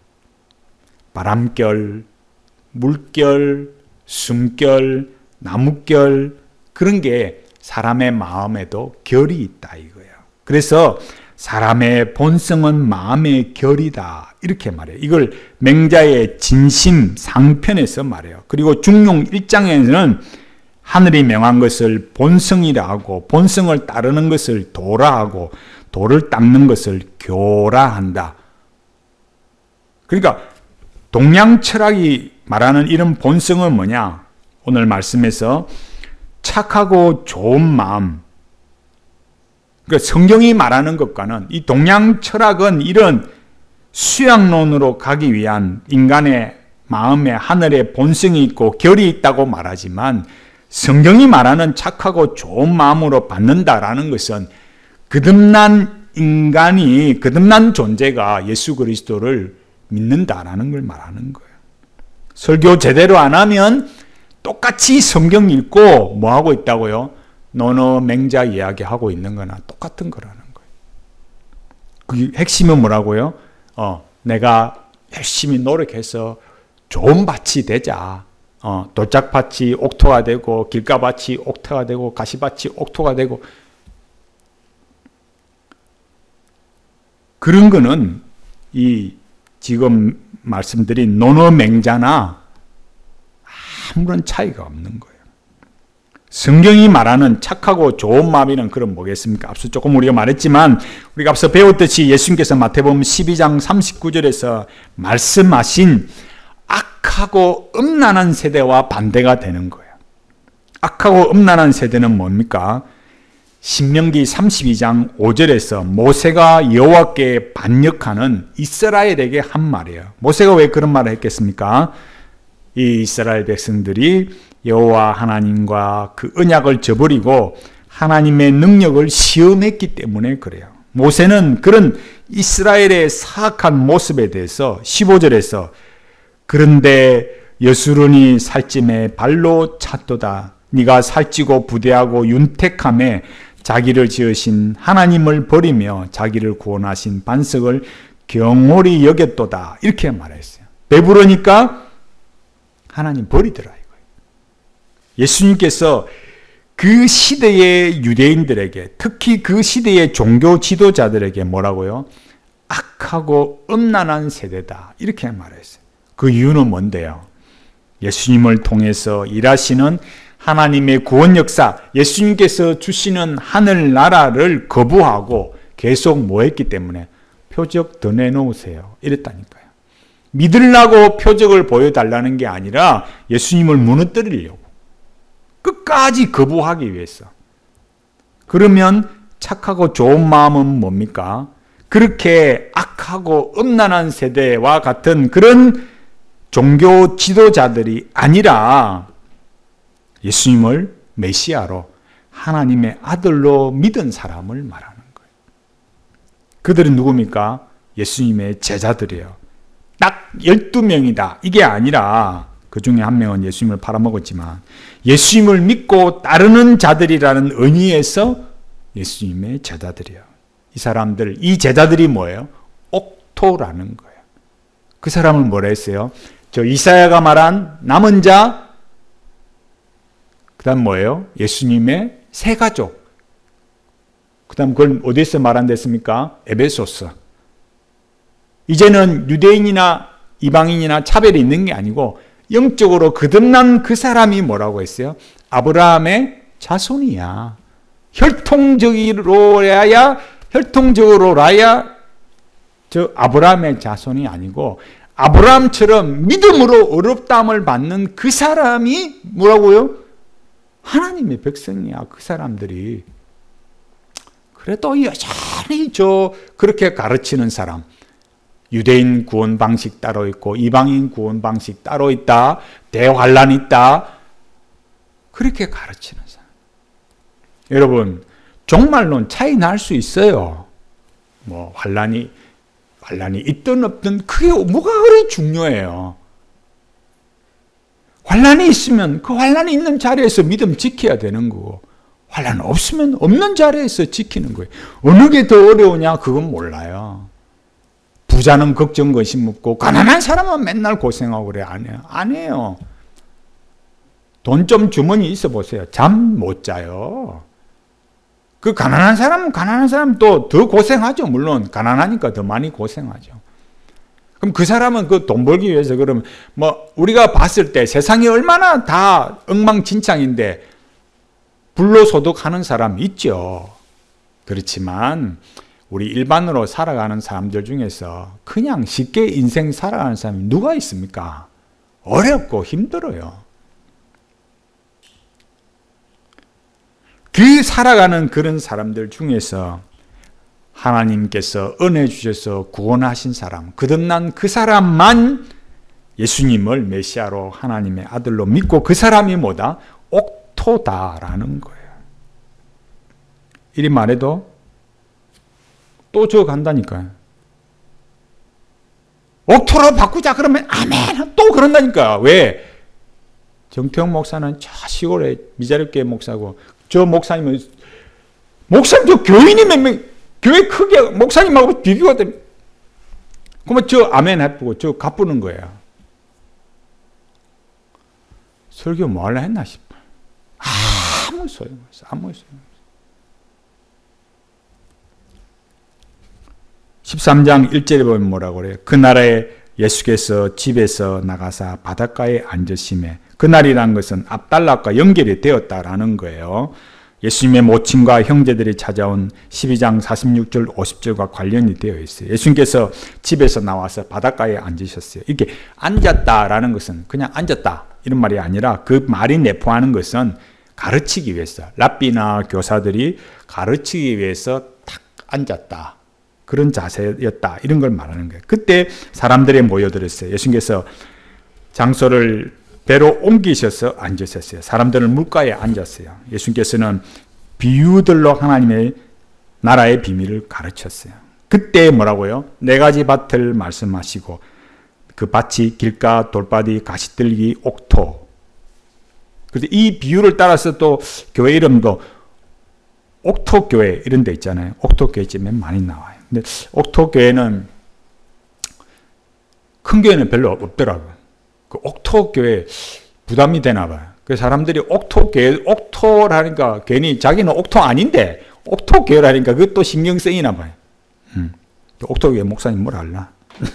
바람결, 물결, 숨결, 나무결, 그런 게 사람의 마음에도 결이 있다 이거예요. 그래서 사람의 본성은 마음의 결이다 이렇게 말해요. 이걸 맹자의 진심 상편에서 말해요. 그리고 중용 1장에는 하늘이 명한 것을 본성이라 하고, 본성을 따르는 것을 도라 하고, 도를 닦는 것을 교라 한다. 그러니까 동양 철학이 말하는 이런 본성은 뭐냐? 오늘 말씀에서 착하고 좋은 마음. 그러니까 성경이 말하는 것과는, 이 동양 철학은 이런 수양론으로 가기 위한 인간의 마음에 하늘의 본성이 있고 결이 있다고 말하지만, 성경이 말하는 착하고 좋은 마음으로 받는다라는 것은 거듭난 인간이, 거듭난 존재가 예수 그리스도를 믿는다라는 걸 말하는 거예요. 설교 제대로 안 하면 똑같이 성경 읽고 뭐 하고 있다고요? 논어 맹자 이야기하고 있는 거나 똑같은 거라는 거예요. 그 핵심은 뭐라고요? 내가 열심히 노력해서 좋은 밭이 되자. 돌짝밭이 옥토가 되고, 길가밭이 옥토가 되고, 가시밭이 옥토가 되고, 그런 거는 이 지금 말씀드린 논어 맹자나 아무런 차이가 없는 거예요. 성경이 말하는 착하고 좋은 마음이란 그런 뭐겠습니까? 앞서 조금 우리가 말했지만, 우리가 앞서 배웠듯이 예수님께서 마태복음 12장 39절에서 말씀하신 악하고 음란한 세대와 반대가 되는 거예요. 악하고 음란한 세대는 뭡니까? 신명기 32장 5절에서 모세가 여호와께 반역하는 이스라엘에게 한 말이에요. 모세가 왜 그런 말을 했겠습니까? 이 이스라엘 백성들이 여호와 하나님과 그 언약을 저버리고 하나님의 능력을 시험했기 때문에 그래요. 모세는 그런 이스라엘의 사악한 모습에 대해서 15절에서 그런데 여수론이 살찜에 발로 찼도다. 네가 살찌고 부대하고 윤택함에 자기를 지으신 하나님을 버리며 자기를 구원하신 반석을 경홀히 여겼도다. 이렇게 말했어요. 배부르니까 하나님 버리더라 이거예요. 예수님께서 그 시대의 유대인들에게, 특히 그 시대의 종교 지도자들에게 뭐라고요? 악하고 음란한 세대다. 이렇게 말했어요. 그 이유는 뭔데요? 예수님을 통해서 일하시는 하나님의 구원 역사, 예수님께서 주시는 하늘나라를 거부하고 계속 뭐 했기 때문에 표적 더 내놓으세요. 이랬다니까요. 믿으려고 표적을 보여달라는 게 아니라 예수님을 무너뜨리려고. 끝까지 거부하기 위해서. 그러면 착하고 좋은 마음은 뭡니까? 그렇게 악하고 음란한 세대와 같은 그런 종교 지도자들이 아니라 예수님을 메시아로 하나님의 아들로 믿은 사람을 말하는 거예요. 그들은 누굽니까? 예수님의 제자들이에요. 딱 12명이다. 이게 아니라 그 중에 한 명은 예수님을 팔아먹었지만 예수님을 믿고 따르는 자들이라는 의미에서 예수님의 제자들이에요. 이 사람들, 이 제자들이 뭐예요? 옥토라는 거예요. 그 사람을 뭐라 했어요? 저 이사야가 말한 남은 자, 그 다음 뭐예요? 예수님의 세 가족. 그 다음 그걸 어디서 말한댔습니까? 에베소서. 이제는 유대인이나 이방인이나 차별이 있는 게 아니고 영적으로 거듭난 그 사람이 뭐라고 했어요? 아브라함의 자손이야. 혈통적으로라야 저 아브라함의 자손이 아니고 아브라함처럼 믿음으로 어렵다함을 받는 그 사람이 뭐라고요? 하나님의 백성이야. 그 사람들이. 그래도 여전히 그렇게 가르치는 사람. 유대인 구원 방식 따로 있고 이방인 구원 방식 따로 있다. 대환란 있다. 그렇게 가르치는 사람. 여러분, 종말론 차이 날 수 있어요. 뭐 환란이 있든 없든 그게 뭐가 그리 중요해요. 환란이 있으면 그 환란이 있는 자리에서 믿음 지켜야 되는 거고 환란 없으면 없는 자리에서 지키는 거예요. 어느 게 더 어려우냐 그건 몰라요. 부자는 걱정 근심 없고 가난한 사람은 맨날 고생하고 그래. 안 해요. 돈 좀 주머니 있어 보세요. 잠 못 자요. 그 가난한 사람은 또 더 고생하죠. 물론 가난하니까 더 많이 고생하죠. 그럼 그 사람은 그 돈 벌기 위해서 그러면 뭐 우리가 봤을 때 세상이 얼마나 다 엉망진창인데 불로소득하는 사람 있죠. 그렇지만 우리 일반으로 살아가는 사람들 중에서 그냥 쉽게 인생 살아가는 사람이 누가 있습니까? 어렵고 힘들어요. 그 살아가는 그런 사람들 중에서 하나님께서 은혜 주셔서 구원하신 사람, 거듭난 그 사람만 예수님을 메시아로 하나님의 아들로 믿고 그 사람이 뭐다? 옥토다라는 거예요. 이리 말해도 또 저 간다니까요. 옥토로 바꾸자 그러면 아멘 또 그런다니까. 왜? 정태형 목사는 저 시골에 미자립교회 목사고 저 목사님은 저 교인이 몇 명, 교회 크게 목사님하고 비교가 되면 그러면 저 아멘 해보고 저 갚는 거예요. 설교 뭐 하려 했나 싶어. 아무 소용없어. 아무 소용없어. 13장 1절에 보면 뭐라고 그래요? 그 나라에 예수께서 집에서 나가사 바닷가에 앉으심에, 그날이라는 것은 압달락과 연결이 되었다라는 거예요. 예수님의 모친과 형제들이 찾아온 12장 46절 50절과 관련이 되어 있어요. 예수님께서 집에서 나와서 바닷가에 앉으셨어요. 이렇게 앉았다라는 것은 그냥 앉았다 이런 말이 아니라 그 말이 내포하는 것은 가르치기 위해서, 랍비나 교사들이 가르치기 위해서 탁 앉았다. 그런 자세였다. 이런 걸 말하는 거예요. 그때 사람들이 모여들었어요. 예수님께서 장소를 배로 옮기셔서 앉으셨어요. 사람들은 물가에 앉았어요. 예수님께서는 비유들로 하나님의 나라의 비밀을 가르쳤어요. 그때 뭐라고요? 네 가지 밭을 말씀하시고 그 밭이 길가, 돌바디, 가시떨기, 옥토. 그래서 이 비유를 따라서 또 교회 이름도 옥토교회 이런 데 있잖아요. 옥토교회쯤에 많이 나와요. 근데 옥토교회는 큰 교회는 별로 없더라고요. 그 옥토교회 부담이 되나 봐요. 그 사람들이 옥토교회, 옥토라니까 괜히 자기는 옥토 아닌데 옥토교회라니까 그것도 신경 쓰이나 봐요. 옥토교회 목사님 뭘 알나?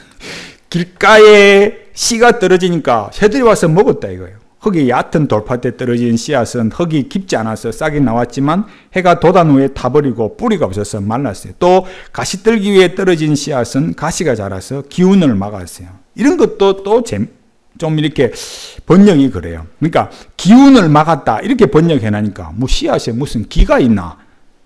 길가에 씨가 떨어지니까 새들이 와서 먹었다 이거예요. 흙이 얕은 돌밭에 떨어진 씨앗은 흙이 깊지 않아서 싹이 나왔지만 해가 돋은 후에 타버리고 뿌리가 없어서 말랐어요. 또 가시떨기 위에 떨어진 씨앗은 가시가 자라서 기운을 막았어요. 이런 것도 또 좀 이렇게 번역이 그래요. 그러니까 기운을 막았다 이렇게 번역해놓으니까 뭐 씨앗에 무슨 기가 있나?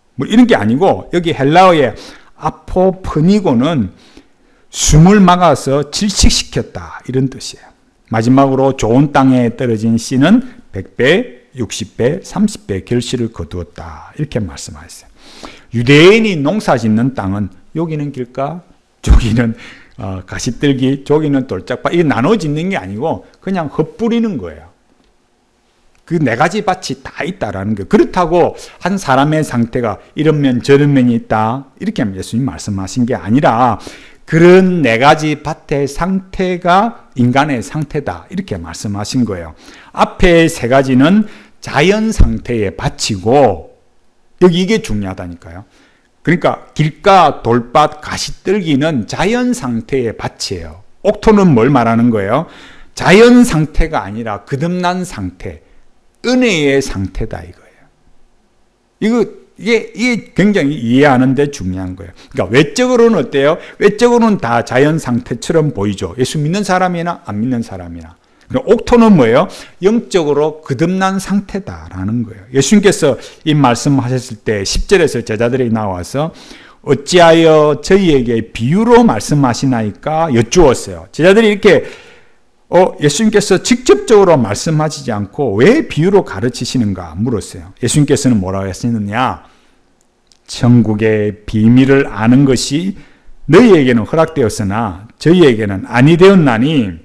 뭐 이런 게 아니고 여기 헬라어의 아포프니고는 숨을 막아서 질식시켰다 이런 뜻이에요. 마지막으로 좋은 땅에 떨어진 씨는 100배, 60배, 30배 결실을 거두었다 이렇게 말씀하셨어요. 유대인이 농사 짓는 땅은 여기는 길가, 저기는 가시떨기, 저기는 돌짝밭, 이게 나눠 짓는 게 아니고 그냥 흩뿌리는 거예요. 그 네 가지 밭이 다 있다라는 거예요. 그렇다고 한 사람의 상태가 이런 면 저런 면이 있다 이렇게 예수님 말씀하신 게 아니라 그런 네 가지 밭의 상태가 인간의 상태다 이렇게 말씀하신 거예요. 앞에 세 가지는 자연 상태의 밭이고 여기 이게 중요하다니까요. 그러니까 길가, 돌밭, 가시떨기는 자연 상태의 밭이에요. 옥토는 뭘 말하는 거예요? 자연 상태가 아니라 거듭난 상태, 은혜의 상태다 이거예요. 이게 굉장히 이해하는 데 중요한 거예요. 그러니까 외적으로는 어때요? 외적으로는 다 자연 상태처럼 보이죠. 예수 믿는 사람이나 안 믿는 사람이나. 옥토는 뭐예요? 영적으로 거듭난 상태다라는 거예요. 예수님께서 이 말씀하셨을 때 10절에서 제자들이 나와서 어찌하여 저희에게 비유로 말씀하시나이까 여쭈었어요. 제자들이 이렇게 예수님께서 직접적으로 말씀하시지 않고 왜 비유로 가르치시는가 물었어요. 예수님께서는 뭐라고 하시느냐? 천국의 비밀을 아는 것이 너희에게는 허락되었으나 저희에게는 아니 되었나니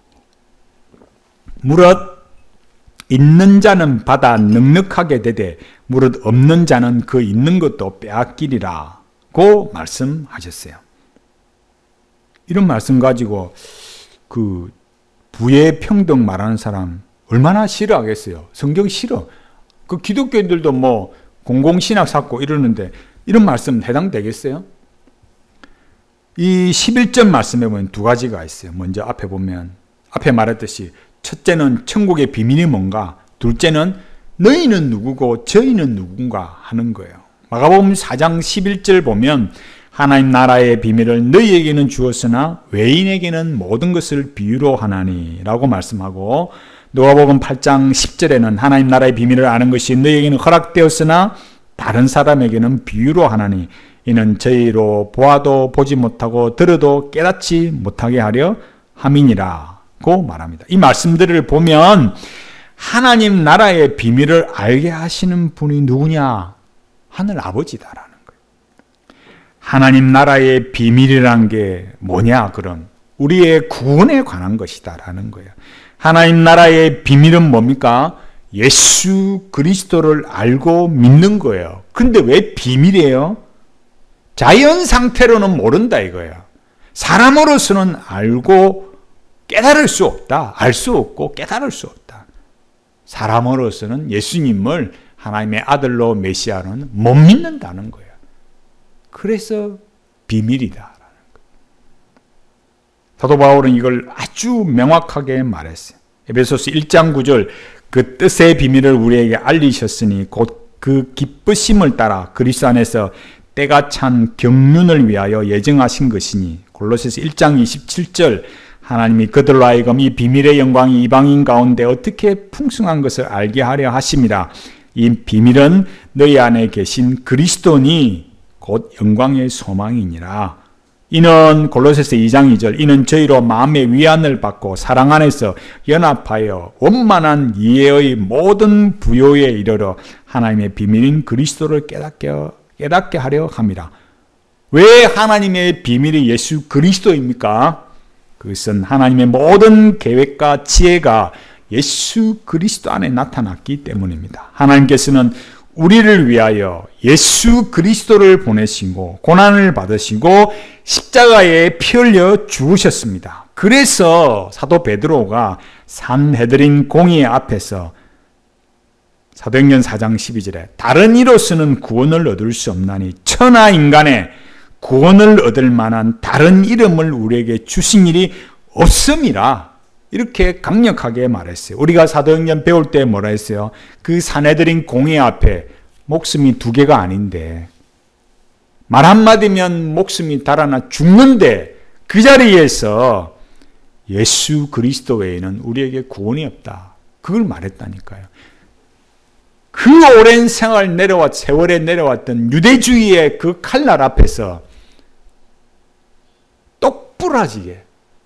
무릇 있는 자는 받아 넉넉하게 되되 무릇 없는 자는 그 있는 것도 빼앗기리라고 말씀하셨어요. 이런 말씀 가지고 그 부의 평등 말하는 사람 얼마나 싫어하겠어요. 성경 싫어. 그 기독교인들도 뭐 공공신학 쌓고 이러는데 이런 말씀 해당되겠어요? 이 11절 말씀에 보면 두 가지가 있어요. 먼저 앞에 보면 앞에 말했듯이 첫째는 천국의 비밀이 뭔가, 둘째는 너희는 누구고 저희는 누군가 하는 거예요. 마가복음 4장 11절 보면 하나님 나라의 비밀을 너희에게는 주었으나 외인에게는 모든 것을 비유로 하나니 라고 말씀하고, 누가복음 8장 10절에는 하나님 나라의 비밀을 아는 것이 너희에게는 허락되었으나 다른 사람에게는 비유로 하나니 이는 저희로 보아도 보지 못하고 들어도 깨닫지 못하게 하려 함이니라 고 말합니다. 이 말씀들을 보면 하나님 나라의 비밀을 알게 하시는 분이 누구냐? 하늘 아버지다라는 거예요. 하나님 나라의 비밀이란 게 뭐냐? 그럼 우리의 구원에 관한 것이다라는 거예요. 하나님 나라의 비밀은 뭡니까? 예수 그리스도를 알고 믿는 거예요. 그런데 왜 비밀이에요? 자연 상태로는 모른다 이거예요. 사람으로서는 알고 깨달을 수 없다. 알 수 없고 깨달을 수 없다. 사람으로서는 예수님을 하나님의 아들로 메시아로는 못 믿는다는 거예요. 그래서 비밀이다라는 거예요. 사도 바울은 이걸 아주 명확하게 말했어요. 에베소서 1장 9절 그 뜻의 비밀을 우리에게 알리셨으니 곧 그 기쁘심을 따라 그리스도 안에서 때가 찬 경륜을 위하여 예정하신 것이니 골로새서 1장 27절 하나님이 그들로 하여금 이 비밀의 영광이 이방인 가운데 어떻게 풍성한 것을 알게 하려 하심이라. 이 비밀은 너희 안에 계신 그리스도니 곧 영광의 소망이니라. 이는 골로새서 2장 2절 이는 저희로 마음의 위안을 받고 사랑 안에서 연합하여 원만한 이해의 모든 부요에 이르러 하나님의 비밀인 그리스도를 깨닫게 하려 함이라. 왜 하나님의 비밀이 예수 그리스도입니까? 그것은 하나님의 모든 계획과 지혜가 예수 그리스도 안에 나타났기 때문입니다. 하나님께서는 우리를 위하여 예수 그리스도를 보내시고 고난을 받으시고 십자가에 피 흘려 죽으셨습니다. 그래서 사도 베드로가 산헤드린 공의 앞에서 사도행전 4장 12절에 다른 이로서는 구원을 얻을 수 없나니 천하 인간의 구원을 얻을 만한 다른 이름을 우리에게 주신 일이 없음이라 이렇게 강력하게 말했어요. 우리가 사도행전 배울 때 뭐라 했어요? 그 산헤드린 공의 앞에 목숨이 두 개가 아닌데 말 한마디면 목숨이 달아나 죽는데 그 자리에서 예수 그리스도 외에는 우리에게 구원이 없다. 그걸 말했다니까요. 그 오랜 세월에 내려왔던 유대주의의 그 칼날 앞에서 똑부러지게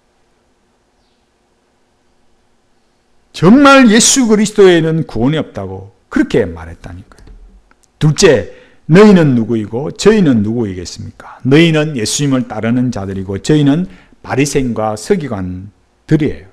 정말 예수 그리스도에는 구원이 없다고 그렇게 말했다니까요. 둘째, 너희는 누구이고 저희는 누구이겠습니까? 너희는 예수님을 따르는 자들이고 저희는 바리새인과 서기관들이에요.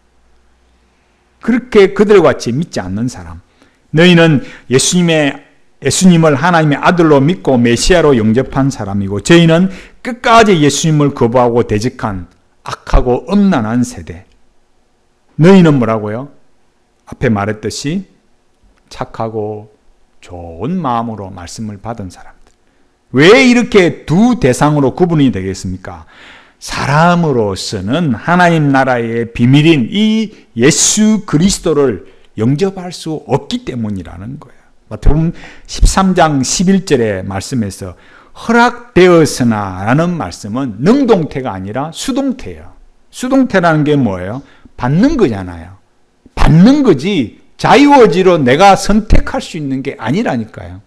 그렇게 그들같이 믿지 않는 사람. 너희는 예수님을 하나님의 아들로 믿고 메시아로 영접한 사람이고 저희는 끝까지 예수님을 거부하고 대적한 악하고 음란한 세대. 너희는 뭐라고요? 앞에 말했듯이 착하고 좋은 마음으로 말씀을 받은 사람들. 왜 이렇게 두 대상으로 구분이 되겠습니까? 사람으로서는 하나님 나라의 비밀인 이 예수 그리스도를 영접할 수 없기 때문이라는 거예요. 마태복음 13장 11절의 말씀에서 허락되었으나 라는 말씀은 능동태가 아니라 수동태예요. 수동태라는 게 뭐예요? 받는 거잖아요. 받는 거지 자유의지로 내가 선택할 수 있는 게 아니라니까요.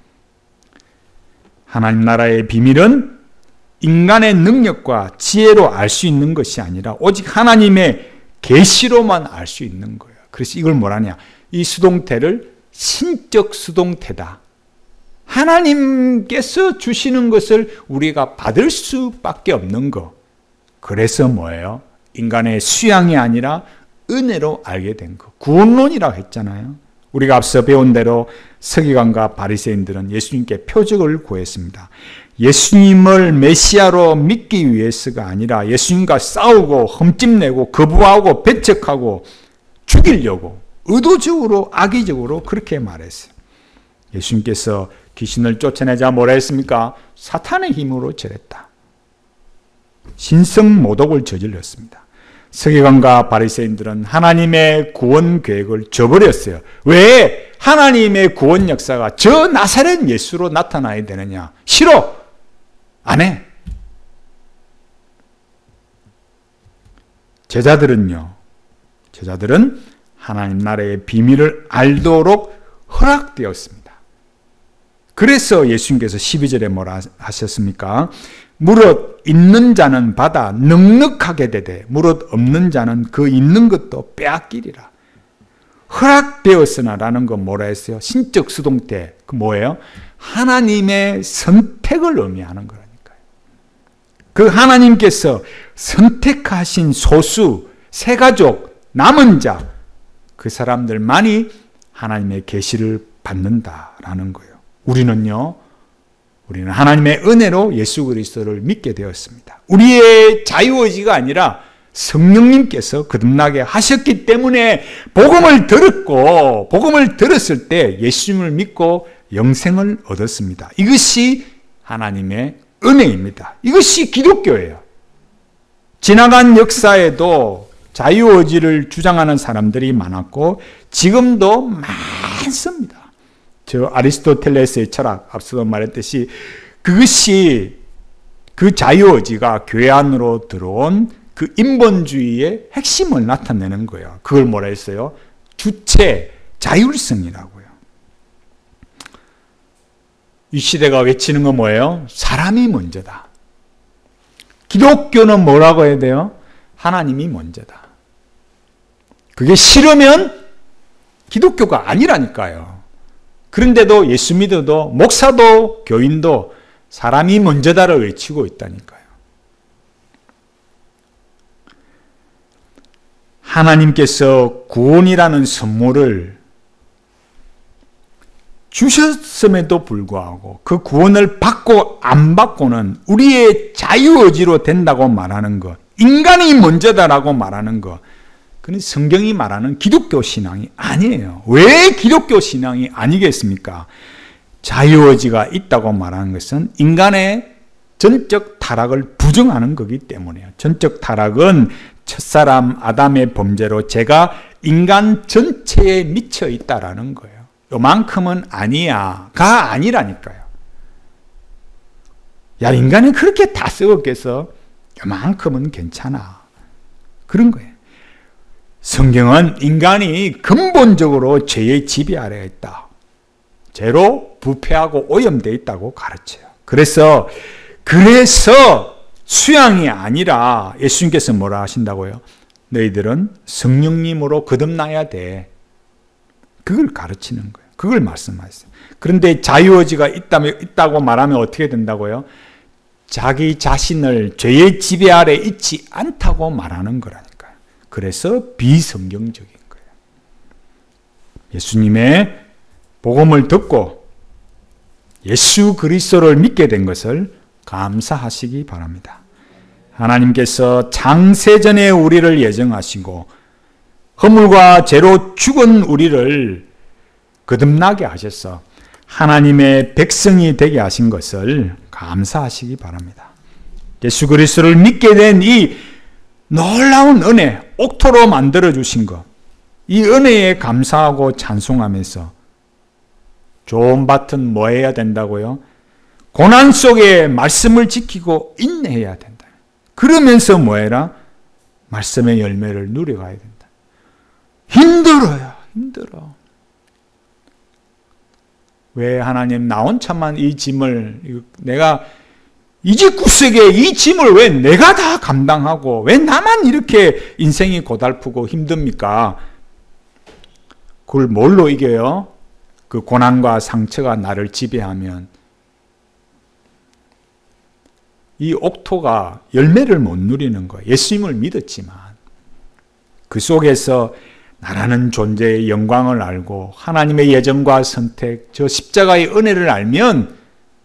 하나님 나라의 비밀은 인간의 능력과 지혜로 알 수 있는 것이 아니라 오직 하나님의 계시로만 알 수 있는 거예요. 그래서 이걸 뭐라냐? 이 수동태를 신적 수동태다. 하나님께서 주시는 것을 우리가 받을 수밖에 없는 거. 그래서 뭐예요? 인간의 수양이 아니라 은혜로 알게 된 거. 구원론이라고 했잖아요. 우리가 앞서 배운 대로 서기관과 바리새인들은 예수님께 표적을 구했습니다. 예수님을 메시아로 믿기 위해서가 아니라 예수님과 싸우고 흠집내고 거부하고 배척하고 죽이려고 의도적으로 악의적으로 그렇게 말했어요. 예수님께서 귀신을 쫓아내자 뭐라 했습니까? 사탄의 힘으로 절했다. 신성모독을 저질렀습니다. 서기관과 바리새인들은 하나님의 구원 계획을 저버렸어요. 왜 하나님의 구원 역사가 저 나사렛 예수로 나타나야 되느냐? 싫어! 안 해! 제자들은 하나님 나라의 비밀을 알도록 허락되었습니다. 그래서 예수님께서 12절에 뭐라 하셨습니까? 무릇 있는 자는 받아 넉넉하게 되되 무릇 없는 자는 그 있는 것도 빼앗기리라. 허락되었으나라는 건 뭐라 했어요? 신적 수동태. 그 뭐예요? 하나님의 선택을 의미하는 거라니까요. 그 하나님께서 선택하신 소수, 새가족, 남은 자, 그 사람들만이 하나님의 계시를 받는다라는 거예요. 우리는 하나님의 은혜로 예수 그리스도를 믿게 되었습니다. 우리의 자유의지가 아니라 성령님께서 거듭나게 하셨기 때문에 복음을 들었을 때 예수님을 믿고 영생을 얻었습니다. 이것이 하나님의 은혜입니다. 이것이 기독교예요. 지나간 역사에도 자유의지를 주장하는 사람들이 많았고 지금도 많습니다. 저 아리스토텔레스의 철학, 앞서도 말했듯이 그것이 그 자유의지가 교회 안으로 들어온 그 인본주의의 핵심을 나타내는 거예요. 그걸 뭐라 했어요? 주체 자율성이라고요. 이 시대가 외치는 건 뭐예요? 사람이 먼저다. 기독교는 뭐라고 해야 돼요? 하나님이 먼저다. 그게 싫으면 기독교가 아니라니까요. 그런데도 예수 믿어도 목사도 교인도 사람이 먼저다를 외치고 있다니까요. 하나님께서 구원이라는 선물을 주셨음에도 불구하고 그 구원을 받고 안 받고는 우리의 자유의지로 된다고 말하는 것, 인간이 먼저다라고 말하는 것, 그건 성경이 말하는 기독교 신앙이 아니에요. 왜 기독교 신앙이 아니겠습니까? 자유의지가 있다고 말하는 것은 인간의 전적 타락을 부정하는 거기 때문이에요. 전적 타락은 첫사람 아담의 범죄로 죄가 인간 전체에 미쳐 있다라는 거예요. 요만큼은 아니야가 아니라니까요. 야, 인간은 그렇게 다 썩었겠어? 요만큼은 괜찮아. 그런 거예요. 성경은 인간이 근본적으로 죄의 지배 아래에 있다. 죄로 부패하고 오염되어 있다고 가르쳐요. 그래서 수양이 아니라 예수님께서 뭐라 하신다고요? 너희들은 성령님으로 거듭나야 돼. 그걸 가르치는 거예요. 그걸 말씀하셨어요. 그런데 자유의지가 있다고 말하면 어떻게 된다고요? 자기 자신을 죄의 지배 아래 있지 않다고 말하는 거라니까요. 그래서 비성경적인 거예요. 예수님의 복음을 듣고 예수 그리스도를 믿게 된 것을 감사하시기 바랍니다. 하나님께서 창세전에 우리를 예정하시고 허물과 죄로 죽은 우리를 거듭나게 하셔서 하나님의 백성이 되게 하신 것을 감사하시기 바랍니다. 예수 그리스도를 믿게 된 이 놀라운 은혜, 옥토로 만들어 주신 것, 이 은혜에 감사하고 찬송하면서 좋은 밭은 뭐 해야 된다고요? 고난 속에 말씀을 지키고 인내해야 된다. 그러면서 뭐 해라? 말씀의 열매를 누려가야 된다. 힘들어요. 힘들어. 왜 하나님 나 혼자만 이 짐을, 내가 이 집 구석에 이 짐을 왜 내가 다 감당하고 왜 나만 이렇게 인생이 고달프고 힘듭니까? 그걸 뭘로 이겨요? 그 고난과 상처가 나를 지배하면 이 옥토가 열매를 못 누리는 거예요. 예수님을 믿었지만 그 속에서 나라는 존재의 영광을 알고 하나님의 예정과 선택, 저 십자가의 은혜를 알면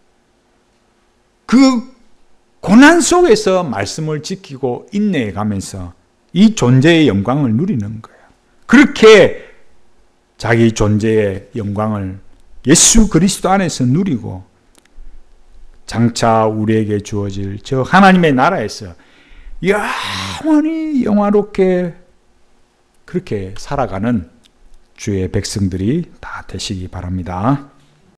그 고난 속에서 말씀을 지키고 인내해 가면서 이 존재의 영광을 누리는 거예요. 그렇게 자기 존재의 영광을 예수 그리스도 안에서 누리고 장차 우리에게 주어질 저 하나님의 나라에서 영원히 영화롭게 그렇게 살아가는 주의 백성들이 다 되시기 바랍니다.